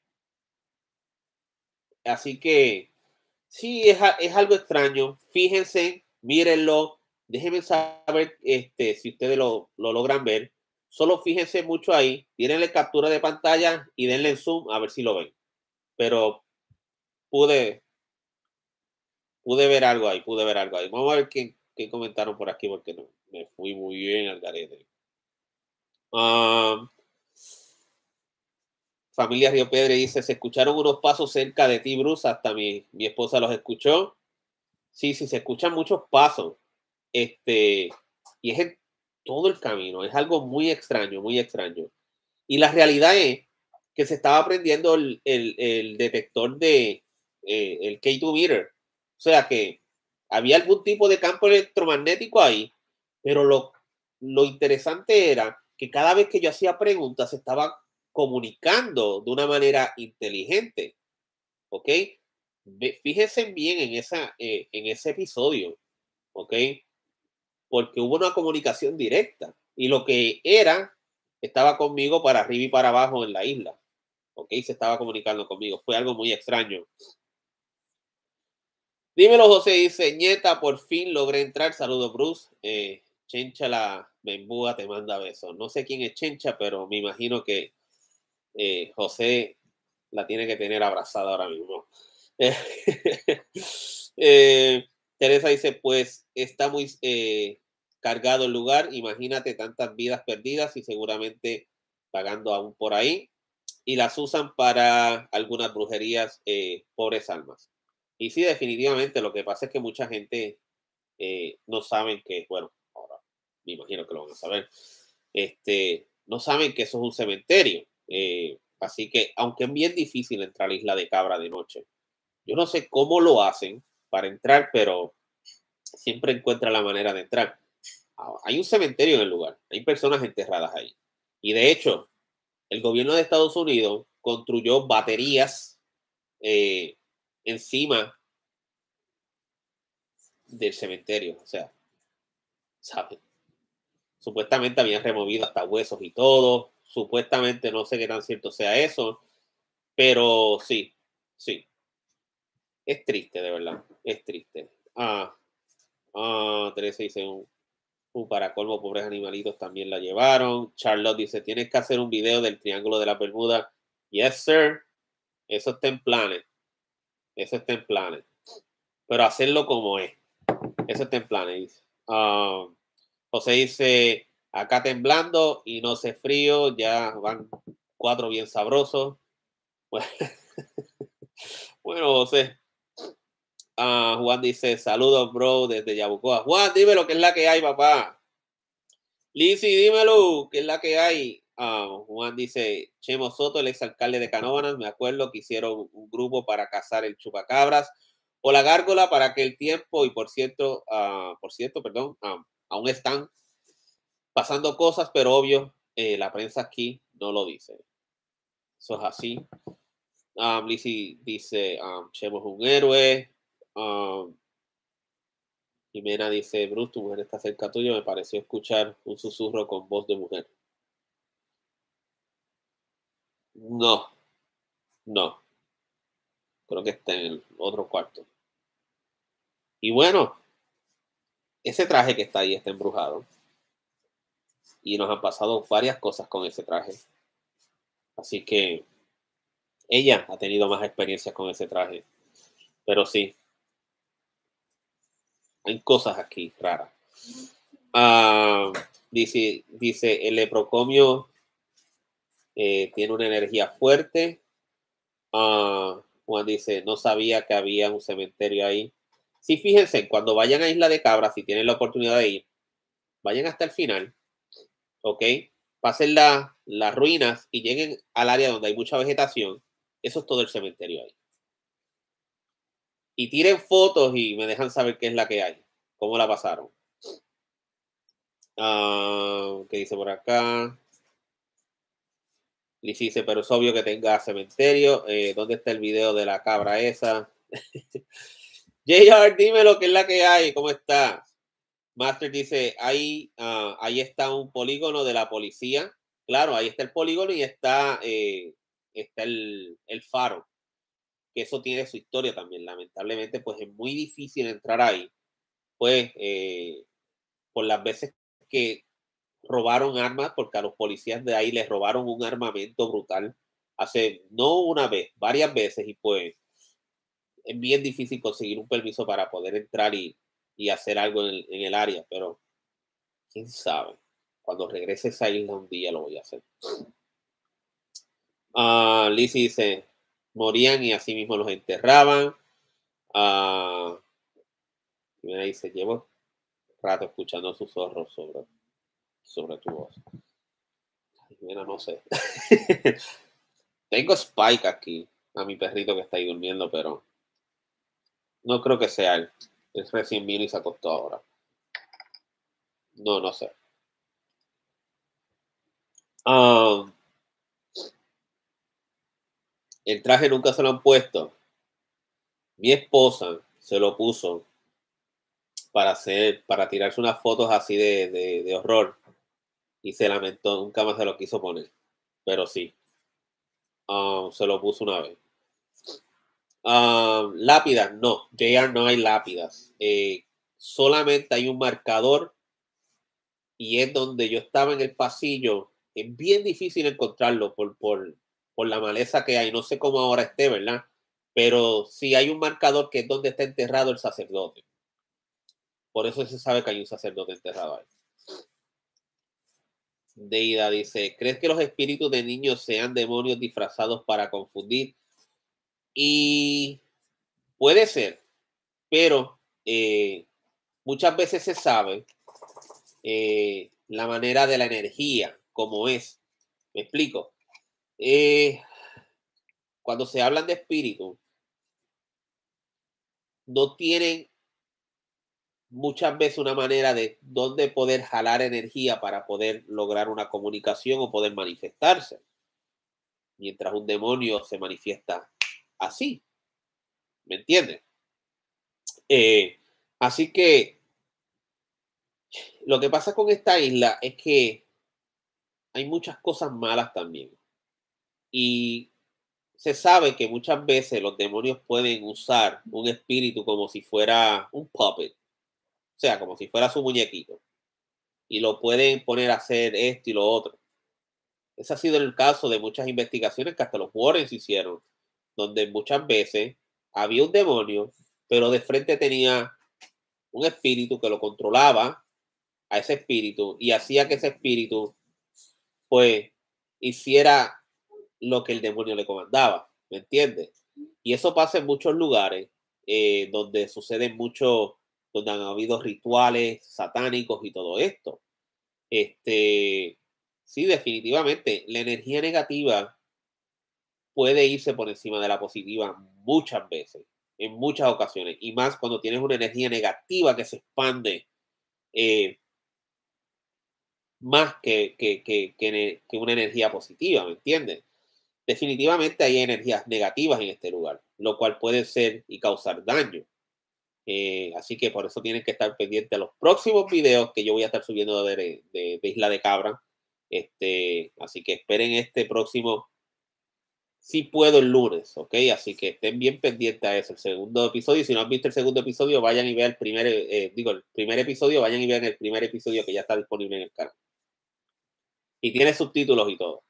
Así que sí, es algo extraño. Fíjense, mírenlo. Déjenme saber si ustedes lo logran ver. Solo fíjense mucho ahí, tírenle captura de pantalla y denle en zoom a ver si lo ven. Pero pude, pude ver algo ahí, pude ver algo ahí. Vamos a ver qué comentaron por aquí porque no, me fui muy bien al garete. Familia Río Pedre dice, se escucharon unos pasos cerca de ti, Bruce, hasta mi esposa los escuchó. Sí, sí, se escuchan muchos pasos. Y es en todo el camino, es algo muy extraño, muy extraño. Y la realidad es que se estaba prendiendo el detector de el K2 meter. O sea que había algún tipo de campo electromagnético ahí, pero lo interesante era que cada vez que yo hacía preguntas se estaba comunicando de una manera inteligente, ¿ok? Fíjense bien en ese episodio, ¿ok? Porque hubo una comunicación directa y lo que era estaba conmigo para arriba y para abajo en la isla, ¿ok? Se estaba comunicando conmigo, fue algo muy extraño. Dímelo, José, dice, nieta, por fin logré entrar, saludos, Bruce. Chencha la Bembúa te manda besos. No sé quién es Chencha, pero me imagino que José la tiene que tener abrazada ahora mismo. Eh, Teresa dice, pues está muy cargado el lugar, imagínate tantas vidas perdidas y seguramente pagando aún por ahí. Y las usan para algunas brujerías, pobres almas. Y sí, definitivamente, lo que pasa es que mucha gente no saben que, bueno, ahora me imagino que lo van a saber, no saben que eso es un cementerio. Así que, aunque es bien difícil entrar a la Isla de Cabra de noche, yo no sé cómo lo hacen para entrar, pero siempre encuentran la manera de entrar. Hay un cementerio en el lugar, hay personas enterradas ahí. Y de hecho, el gobierno de Estados Unidos construyó baterías eh, encima del cementerio. O sea, ¿saben? Supuestamente habían removido hasta huesos y todo. Supuestamente no sé qué tan cierto sea eso, pero sí, sí. Es triste, de verdad. Es triste. Teresa dice, para colmo, pobres animalitos también la llevaron. Charlotte dice, tienes que hacer un video del Triángulo de la Bermuda. Yes, sir. Eso está en planes. Eso está en planes. Pero hacerlo como es. Eso está en planes. José dice, acá temblando y no sé frío, ya van 4 bien sabrosos. Bueno, José. Juan dice, saludos, bro, desde Yabucoa. Juan, dime lo que es la que hay, papá. Lizzy, dímelo, ¿qué es la que hay? Juan dice, Chemo Soto, el exalcalde de Canóvanas, me acuerdo que hicieron un grupo para cazar el chupacabras o la gárgola para aquel tiempo y por cierto, perdón, aún están pasando cosas, pero obvio, la prensa aquí no lo dice. Eso es así. Lizzy dice, Chemo es un héroe. Jimena dice, Bruce, tu mujer está cerca tuyo, me pareció escuchar un susurro con voz de mujer. No, no. Creo que está en el otro cuarto. Y bueno, ese traje que está ahí está embrujado. Y nos han pasado varias cosas con ese traje. Así que ella ha tenido más experiencias con ese traje. Pero sí, hay cosas aquí raras. Dice, el leprocomio tiene una energía fuerte. Juan dice, no sabía que había un cementerio ahí. Sí, fíjense, cuando vayan a Isla de Cabra, si tienen la oportunidad de ir, vayan hasta el final, ¿ok? Pasen las ruinas y lleguen al área donde hay mucha vegetación. Eso es todo el cementerio ahí. Y tiren fotos y me dejan saber qué es la que hay, cómo la pasaron. ¿Qué dice por acá? Liz dice, pero es obvio que tenga cementerio. ¿Dónde está el video de la cabra esa? JR, dime lo que es la que hay. ¿Cómo está? Master dice, ahí está un polígono de la policía. Claro, ahí está el polígono y está el faro, que eso tiene su historia también. Lamentablemente, pues es muy difícil entrar ahí, pues por las veces que robaron armas porque a los policías de ahí les robaron un armamento brutal hace, no una vez, varias veces, y pues es bien difícil conseguir un permiso para poder entrar y hacer algo en el área, pero quién sabe. Cuando regrese a esa isla un día lo voy a hacer. Lizzie dice, morían y así mismo los enterraban. Mira, dice, llevo rato escuchando susurros sobre tu voz. Ay, mira, no sé. Tengo Spike aquí, a mi perrito que está ahí durmiendo, pero no creo que sea él. Es recién vino y se acostó ahora. No, no sé. El traje nunca se lo han puesto. Mi esposa se lo puso para tirarse unas fotos así de horror y se lamentó, nunca más se lo quiso poner. Pero sí, se lo puso una vez. Lápidas, no, JR no hay lápidas. Solamente hay un marcador y es donde yo estaba en el pasillo. Es bien difícil encontrarlo por la maleza que hay. No sé cómo ahora esté, ¿verdad? Pero sí hay un marcador que es donde está enterrado el sacerdote. Por eso se sabe que hay un sacerdote enterrado ahí. Deida dice, ¿crees que los espíritus de niños sean demonios disfrazados para confundir? Y puede ser, pero muchas veces se sabe la manera de la energía, como es. ¿Me explico? Cuando se hablan de espíritu, no tienen muchas veces una manera de dónde poder jalar energía para poder lograr una comunicación o poder manifestarse. Mientras un demonio se manifiesta así, ¿me entiendes? Eh, Así que lo que pasa con esta isla es que hay muchas cosas malas también. Y se sabe que muchas veces los demonios pueden usar un espíritu como si fuera un puppet, o sea, como si fuera su muñequito, y lo pueden poner a hacer esto y lo otro. Ese ha sido el caso de muchas investigaciones que hasta los Warrens hicieron, donde muchas veces había un demonio, pero de frente tenía un espíritu que lo controlaba a ese espíritu y hacía que ese espíritu, pues, hiciera lo que el demonio le comandaba, ¿me entiendes? Y eso pasa en muchos lugares donde suceden mucho, donde han habido rituales satánicos y todo esto. Sí, definitivamente, la energía negativa puede irse por encima de la positiva muchas veces, en muchas ocasiones, y más cuando tienes una energía negativa que se expande eh, más que una energía positiva, ¿me entiendes? Definitivamente hay energías negativas en este lugar, lo cual puede ser y causar daño. Así que por eso tienen que estar pendientes a los próximos videos que yo voy a estar subiendo de Isla de Cabra. Así que esperen este próximo, si puedo, el lunes, ¿ok? Así que estén bien pendientes a eso, el segundo episodio. Y si no han visto el segundo episodio, vayan y vean el primer, el primer episodio, vayan y vean el primer episodio que ya está disponible en el canal. Y tiene subtítulos y todo.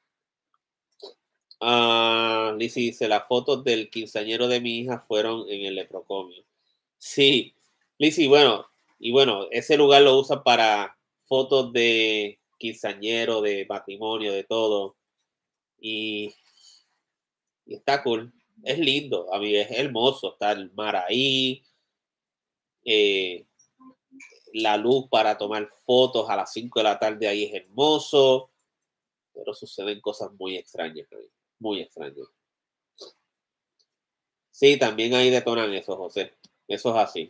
Lizzy dice, las fotos del quinceañero de mi hija fueron en el leprocomio. Sí, Lizzy, bueno, y bueno, ese lugar lo usan para fotos de quinceañero, de matrimonio, de todo. Y, y está cool. Es lindo, a mí es hermoso. Está el mar ahí, eh, la luz para tomar fotos a las 5 de la tarde ahí es hermoso, pero suceden cosas muy extrañas ahí, muy extrañas. Sí, también ahí detonan eso, José. Eso es así.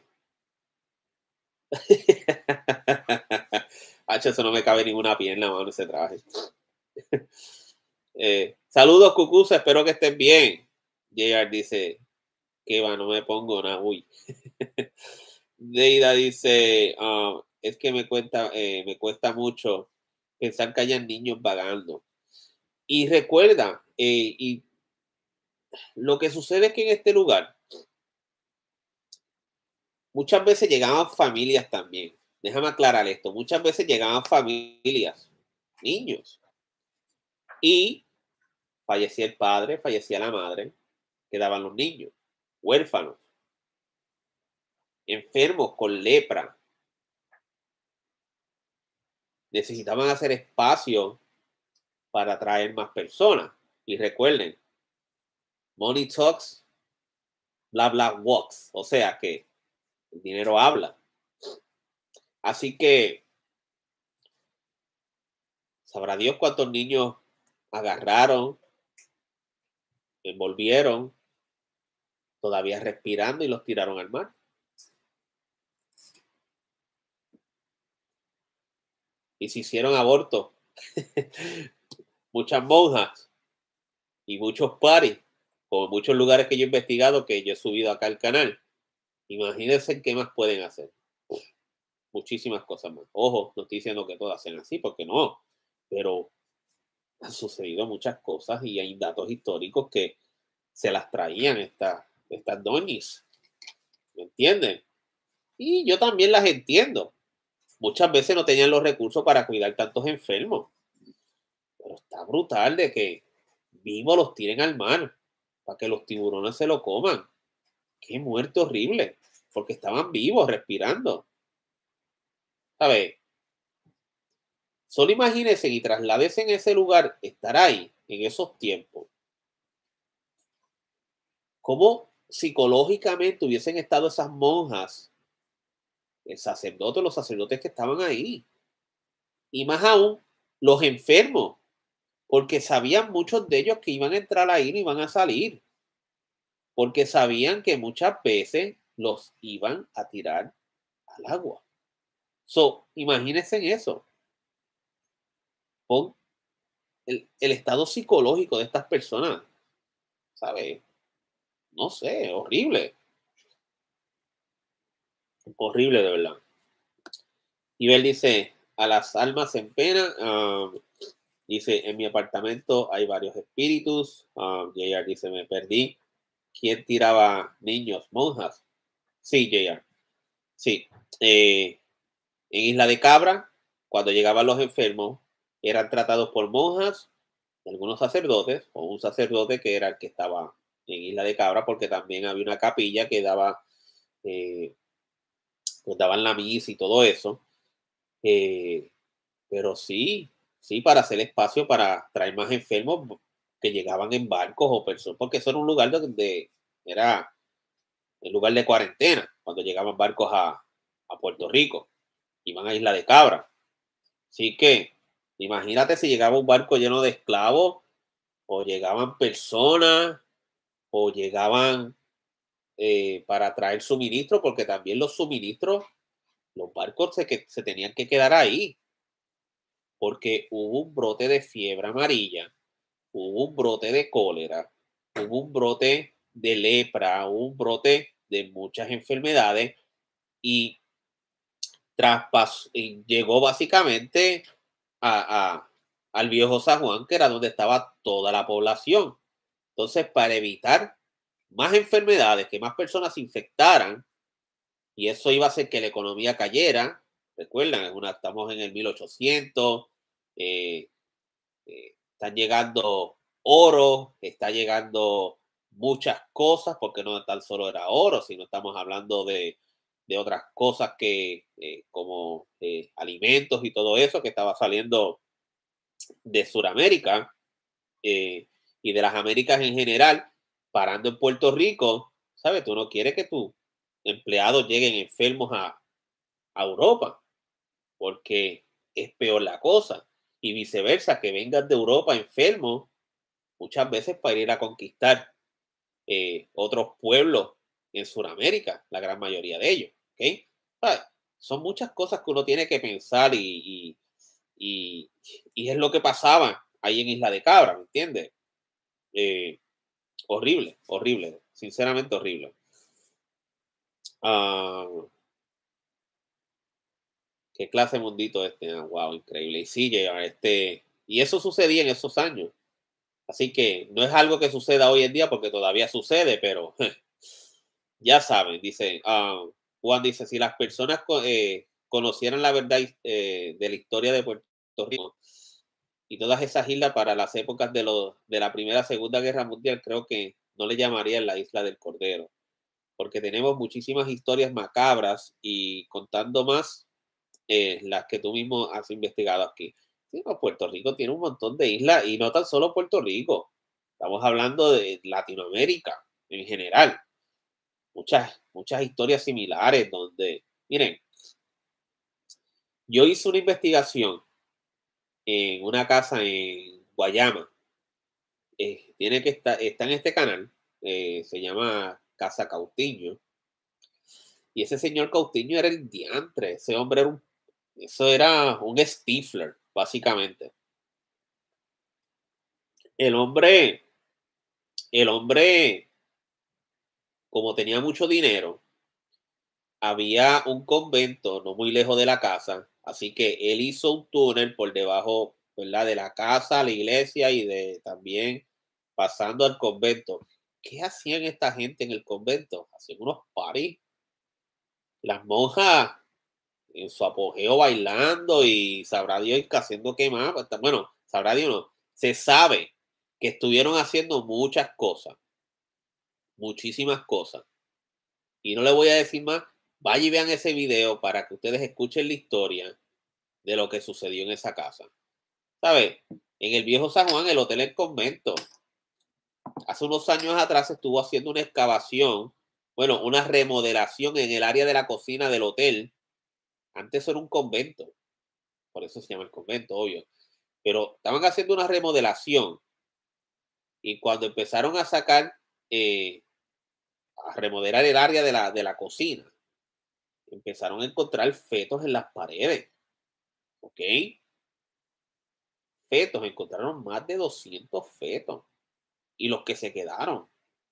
Eso no me cabe ninguna pierna, mano, ese traje. Saludos, Cucusa, espero que estén bien. JR dice, que va, no me pongo nada. Uy. Deida dice, es que me cuesta mucho pensar que hayan niños vagando. Y recuerda, y lo que sucede es que en este lugar muchas veces llegaban familias también. Déjame aclarar esto. Muchas veces llegaban familias niños. Y fallecía el padre, fallecía la madre, quedaban los niños, huérfanos, enfermos con lepra. Necesitaban hacer espacio para atraer más personas. Y recuerden, money talks, bla bla walks. O sea que el dinero habla. Así que sabrá Dios cuántos niños agarraron, envolvieron, todavía respirando y los tiraron al mar. Y se hicieron abortos. Muchas monjas y muchos paris, como muchos lugares que yo he investigado, que yo he subido acá al canal. Imagínense qué más pueden hacer. Muchísimas cosas más. Ojo, no estoy diciendo que todas sean así, porque no, pero han sucedido muchas cosas y hay datos históricos que se las traían estas doñis, ¿me entienden? Y yo también las entiendo. Muchas veces no tenían los recursos para cuidar tantos enfermos, pero está brutal de que vivos los tiren al mar para que los tiburones se lo coman. Qué muerte horrible, porque estaban vivos, respirando. ¿Sabes? Solo imagínense y trasládese en ese lugar, estar ahí, en esos tiempos. ¿Cómo psicológicamente hubiesen estado esas monjas, el sacerdote, los sacerdotes que estaban ahí? Y más aún, los enfermos, porque sabían muchos de ellos que iban a entrar ahí y iban a salir, porque sabían que muchas veces los iban a tirar al agua. So, imagínense en eso. Pon el estado psicológico de estas personas, ¿sabes? No sé, horrible, horrible de verdad. Y él dice, a las almas en pena, dice, en mi apartamento hay varios espíritus. JR dice, me perdí. ¿Quién tiraba niños, monjas? Sí, JR. Sí. En Isla de Cabra, cuando llegaban los enfermos, eran tratados por monjas, algunos sacerdotes, o un sacerdote que era el que estaba en Isla de Cabra, porque también había una capilla que daba, eh, pues daban la misa y todo eso. Eh, pero sí, sí, para hacer espacio para traer más enfermos que llegaban en barcos o personas, porque eso era un lugar donde era el lugar de cuarentena, cuando llegaban barcos a Puerto Rico, iban a Isla de Cabra. Así que imagínate si llegaba un barco lleno de esclavos, o llegaban personas, o llegaban para traer suministros, porque también los suministros, los barcos se tenían que quedar ahí, porque hubo un brote de fiebre amarilla, hubo un brote de cólera, hubo un brote de lepra, hubo un brote de muchas enfermedades y llegó básicamente al viejo San Juan, que era donde estaba toda la población. Entonces, para evitar más enfermedades, que más personas se infectaran, y eso iba a hacer que la economía cayera, recuerdan, estamos en el 1800, eh, están llegando oro, está llegando muchas cosas, porque no tan solo era oro, sino estamos hablando de otras cosas que como alimentos y todo eso que estaba saliendo de Sudamérica y de las Américas en general, parando en Puerto Rico, ¿sabes? Tú no quieres que tus empleados lleguen enfermos a Europa, porque es peor la cosa. Y viceversa, que vengan de Europa enfermos muchas veces para ir a conquistar otros pueblos en Sudamérica, la gran mayoría de ellos. ¿Ok? Ah, son muchas cosas que uno tiene que pensar y, y es lo que pasaba ahí en Isla de Cabra, ¿me entiendes? Eh, horrible, horrible, sinceramente horrible. Ah, qué clase de mundito este, wow, increíble. Y sí, y eso sucedía en esos años. Así que no es algo que suceda hoy en día porque todavía sucede, pero ya saben, dice, Juan dice, si las personas conocieran la verdad de la historia de Puerto Rico, Y todas esas islas para las épocas de la Primera, Segunda Guerra Mundial, creo que no le llamarían la Isla del Cordero, porque tenemos muchísimas historias macabras y contando más las que tú mismo has investigado aquí. Sí, no, Puerto Rico tiene un montón de islas y no tan solo Puerto Rico. Estamos hablando de Latinoamérica en general. Muchas historias similares donde, miren, yo hice una investigación en una casa en Guayama. Tiene que estar, está en este canal, se llama Casa Cautiño. Y ese señor Cautiño era el diantre. Ese hombre era eso era un Stifler, básicamente. El hombre, el hombre, como tenía mucho dinero, había un convento no muy lejos de la casa, así que él hizo un túnel por debajo, ¿verdad? De la casa, la iglesia y de también pasando al convento. ¿Qué hacían esta gente en el convento? Hacían unos paris. Las monjas en su apogeo bailando y sabrá Dios que haciendo qué más. Bueno, sabrá Dios no. Se sabe que estuvieron haciendo muchas cosas, muchísimas cosas. Y no le voy a decir más. Vaya y vean ese video para que ustedes escuchen la historia de lo que sucedió en esa casa. ¿Sabe? En el viejo San Juan, el Hotel El Convento, hace unos años atrás estuvo haciendo una excavación, bueno, una remodelación en el área de la cocina del hotel. Antes era un convento, por eso se llama el convento, obvio. Pero estaban haciendo una remodelación y cuando empezaron a sacar, a remodelar el área de la cocina, empezaron a encontrar fetos en las paredes, ¿ok? Fetos, encontraron más de 200 fetos y los que se quedaron,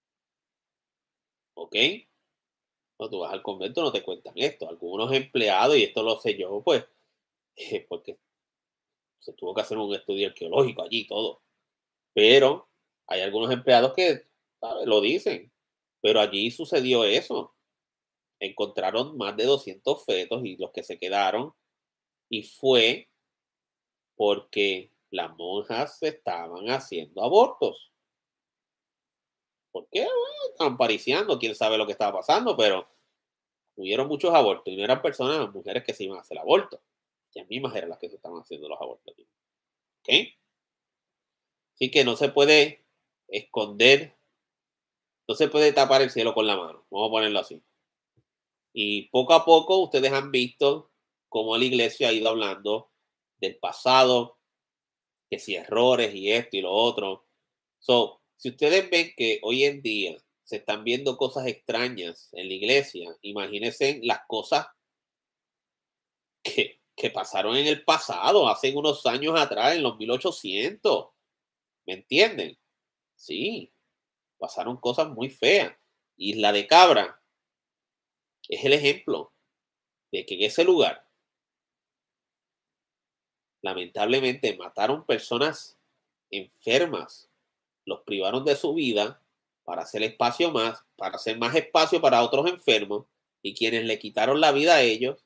¿ok? Cuando tú vas al convento no te cuentan esto. Algunos empleados, y esto lo sé yo, pues, porque se tuvo que hacer un estudio arqueológico allí y todo. Pero hay algunos empleados que, ¿sabes? Lo dicen. Pero allí sucedió eso. Encontraron más de 200 fetos y los que se quedaron. Y fue porque las monjas estaban haciendo abortos. ¿Por qué? Bueno, estaban pariciando, quién sabe lo que estaba pasando, pero hubieron muchos abortos y no eran personas, mujeres que se iban a hacer abortos. Ellas mismas eran las que se estaban haciendo los abortos. ¿Ok? Así que no se puede esconder, no se puede tapar el cielo con la mano. Vamos a ponerlo así. Y poco a poco ustedes han visto cómo la iglesia ha ido hablando del pasado, que si errores y esto y lo otro. So, si ustedes ven que hoy en día se están viendo cosas extrañas en la iglesia, imagínense las cosas que pasaron en el pasado, hace unos años atrás, en los 1800. ¿Me entienden? Sí, pasaron cosas muy feas. Isla de Cabra es el ejemplo de que en ese lugar, lamentablemente, mataron personas enfermas, los privaron de su vida para hacer espacio más, para hacer más espacio para otros enfermos, y quienes le quitaron la vida a ellos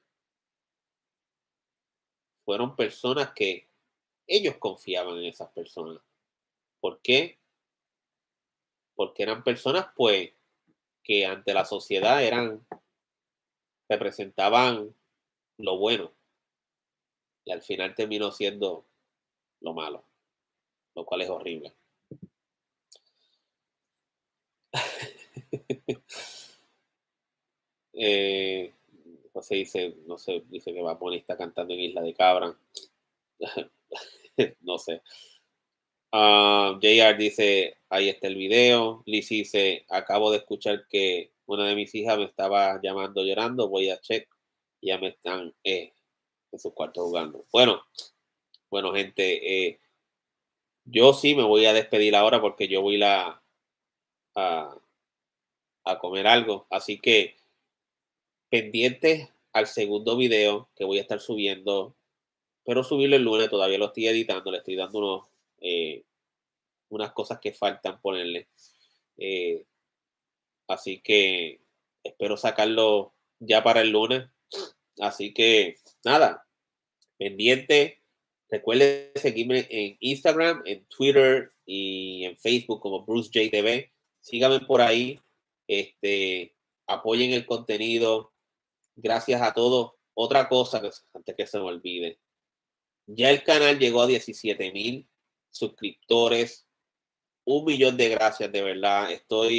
fueron personas que ellos confiaban en esas personas. ¿Por qué? Porque eran personas, pues, que ante la sociedad representaban lo bueno y al final terminó siendo lo malo, lo cual es horrible. eh, José dice, no sé, dice que Bad Bunny está cantando en Isla de Cabra. No sé. JR dice, ahí está el video. Liz dice, acabo de escuchar que una de mis hijas me estaba llamando llorando, voy a check. Ya me están en su cuarto jugando. Bueno, gente, yo sí me voy a despedir ahora porque yo voy a, a comer algo. Así que pendientes al segundo video que voy a estar subiendo, pero subirlo el lunes, todavía lo estoy editando, le estoy dando eh, unas cosas que faltan ponerle. Eh, Así que espero sacarlo ya para el lunes. Así que nada, pendiente. Recuerden seguirme en Instagram, en Twitter y en Facebook como Bruce J TV. Síganme por ahí. Apoyen el contenido. Gracias a todos. Otra cosa que antes que se me olvide. Ya el canal llegó a 17,000 suscriptores. 1,000,000 de gracias, de verdad.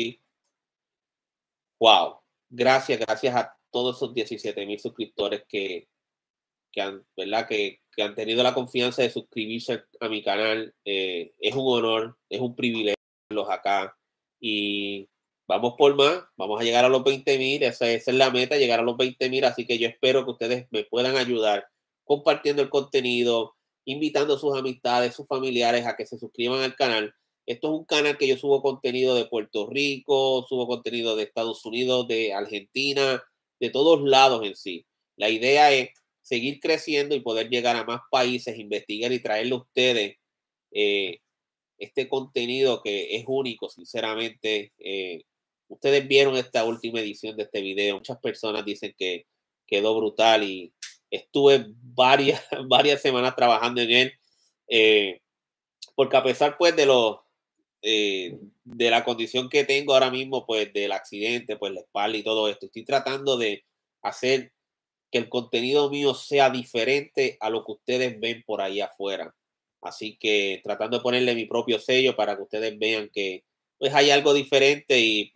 Wow. Gracias a todos esos 17,000 suscriptores que han, ¿verdad? Que han tenido la confianza de suscribirse a mi canal. Es un honor, es un privilegio verlos acá. Y vamos por más, vamos a llegar a los 20,000. Esa es la meta, llegar a los 20,000. Así que yo espero que ustedes me puedan ayudar compartiendo el contenido, invitando a sus amistades, sus familiares a que se suscriban al canal. Esto es un canal que yo subo contenido de Puerto Rico, subo contenido de Estados Unidos, de Argentina, de todos lados en sí. La idea es seguir creciendo y poder llegar a más países, investigar y traerle a ustedes eh, este contenido que es único, sinceramente. Ustedes vieron esta última edición de este video. Muchas personas dicen que quedó brutal y estuve varias, varias semanas trabajando en él. Porque a pesar pues de la condición que tengo ahora mismo, pues del accidente, pues la espalda y todo esto, estoy tratando de hacer que el contenido mío sea diferente a lo que ustedes ven por ahí afuera. Así que tratando de ponerle mi propio sello para que ustedes vean que pues hay algo diferente y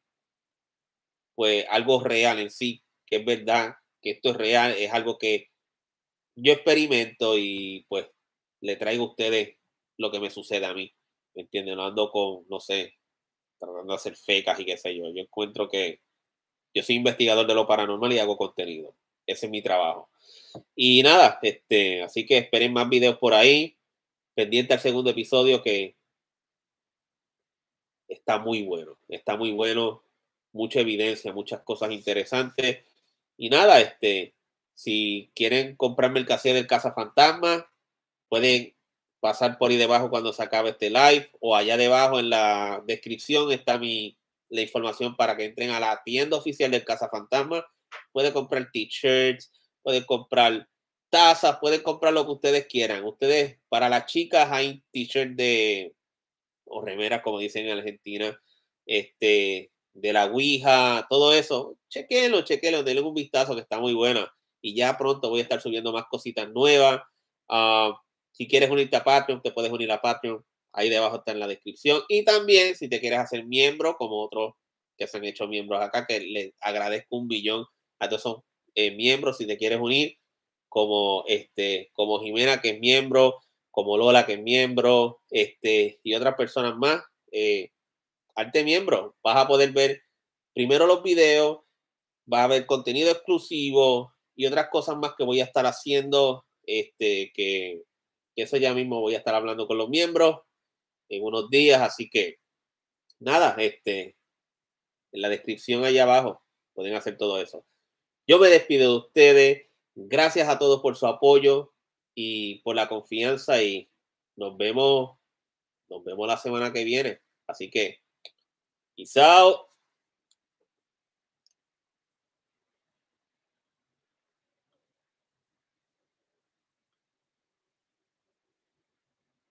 pues algo real en sí, que es verdad, que esto es real, es algo que yo experimento y pues le traigo a ustedes lo que me sucede a mí. ¿Me entienden? No ando con, no sé, tratando de hacer fecas y qué sé yo. Yo encuentro que yo soy investigador de lo paranormal y hago contenido. Ese es mi trabajo. Y nada, así que esperen más videos por ahí. Pendiente al segundo episodio que está muy bueno, mucha evidencia, muchas cosas interesantes. Y nada, si quieren comprar mercancía del Casa Fantasma, pueden pasar por ahí debajo cuando se acabe este live o allá debajo en la descripción está la información para que entren a la tienda oficial del Casa Fantasma. Pueden comprar t-shirts, pueden comprar tazas, pueden comprar lo que ustedes quieran. Ustedes, para las chicas hay t-shirts o remeras, como dicen en Argentina, de la Ouija, todo eso. Chequenlo, denle un vistazo que está muy buena. Y ya pronto voy a estar subiendo más cositas nuevas. Ah, si quieres unirte a Patreon, te puedes unir a Patreon. Ahí debajo está en la descripción. Y también, si te quieres hacer miembro, como otros que se han hecho miembros acá, que les agradezco 1,000,000 a todos esos miembros. Si te quieres unir, como Jimena, que es miembro, como Lola, que es miembro, y otras personas más, arte miembro. Vas a poder ver primero los videos, vas a ver contenido exclusivo y otras cosas más que voy a estar haciendo, que eso ya mismo voy a estar hablando con los miembros en unos días, así que nada, en la descripción allá abajo pueden hacer todo eso. Yo me despido de ustedes. Gracias a todos por su apoyo y por la confianza y nos vemos, nos vemos la semana que viene. Así que, peace out.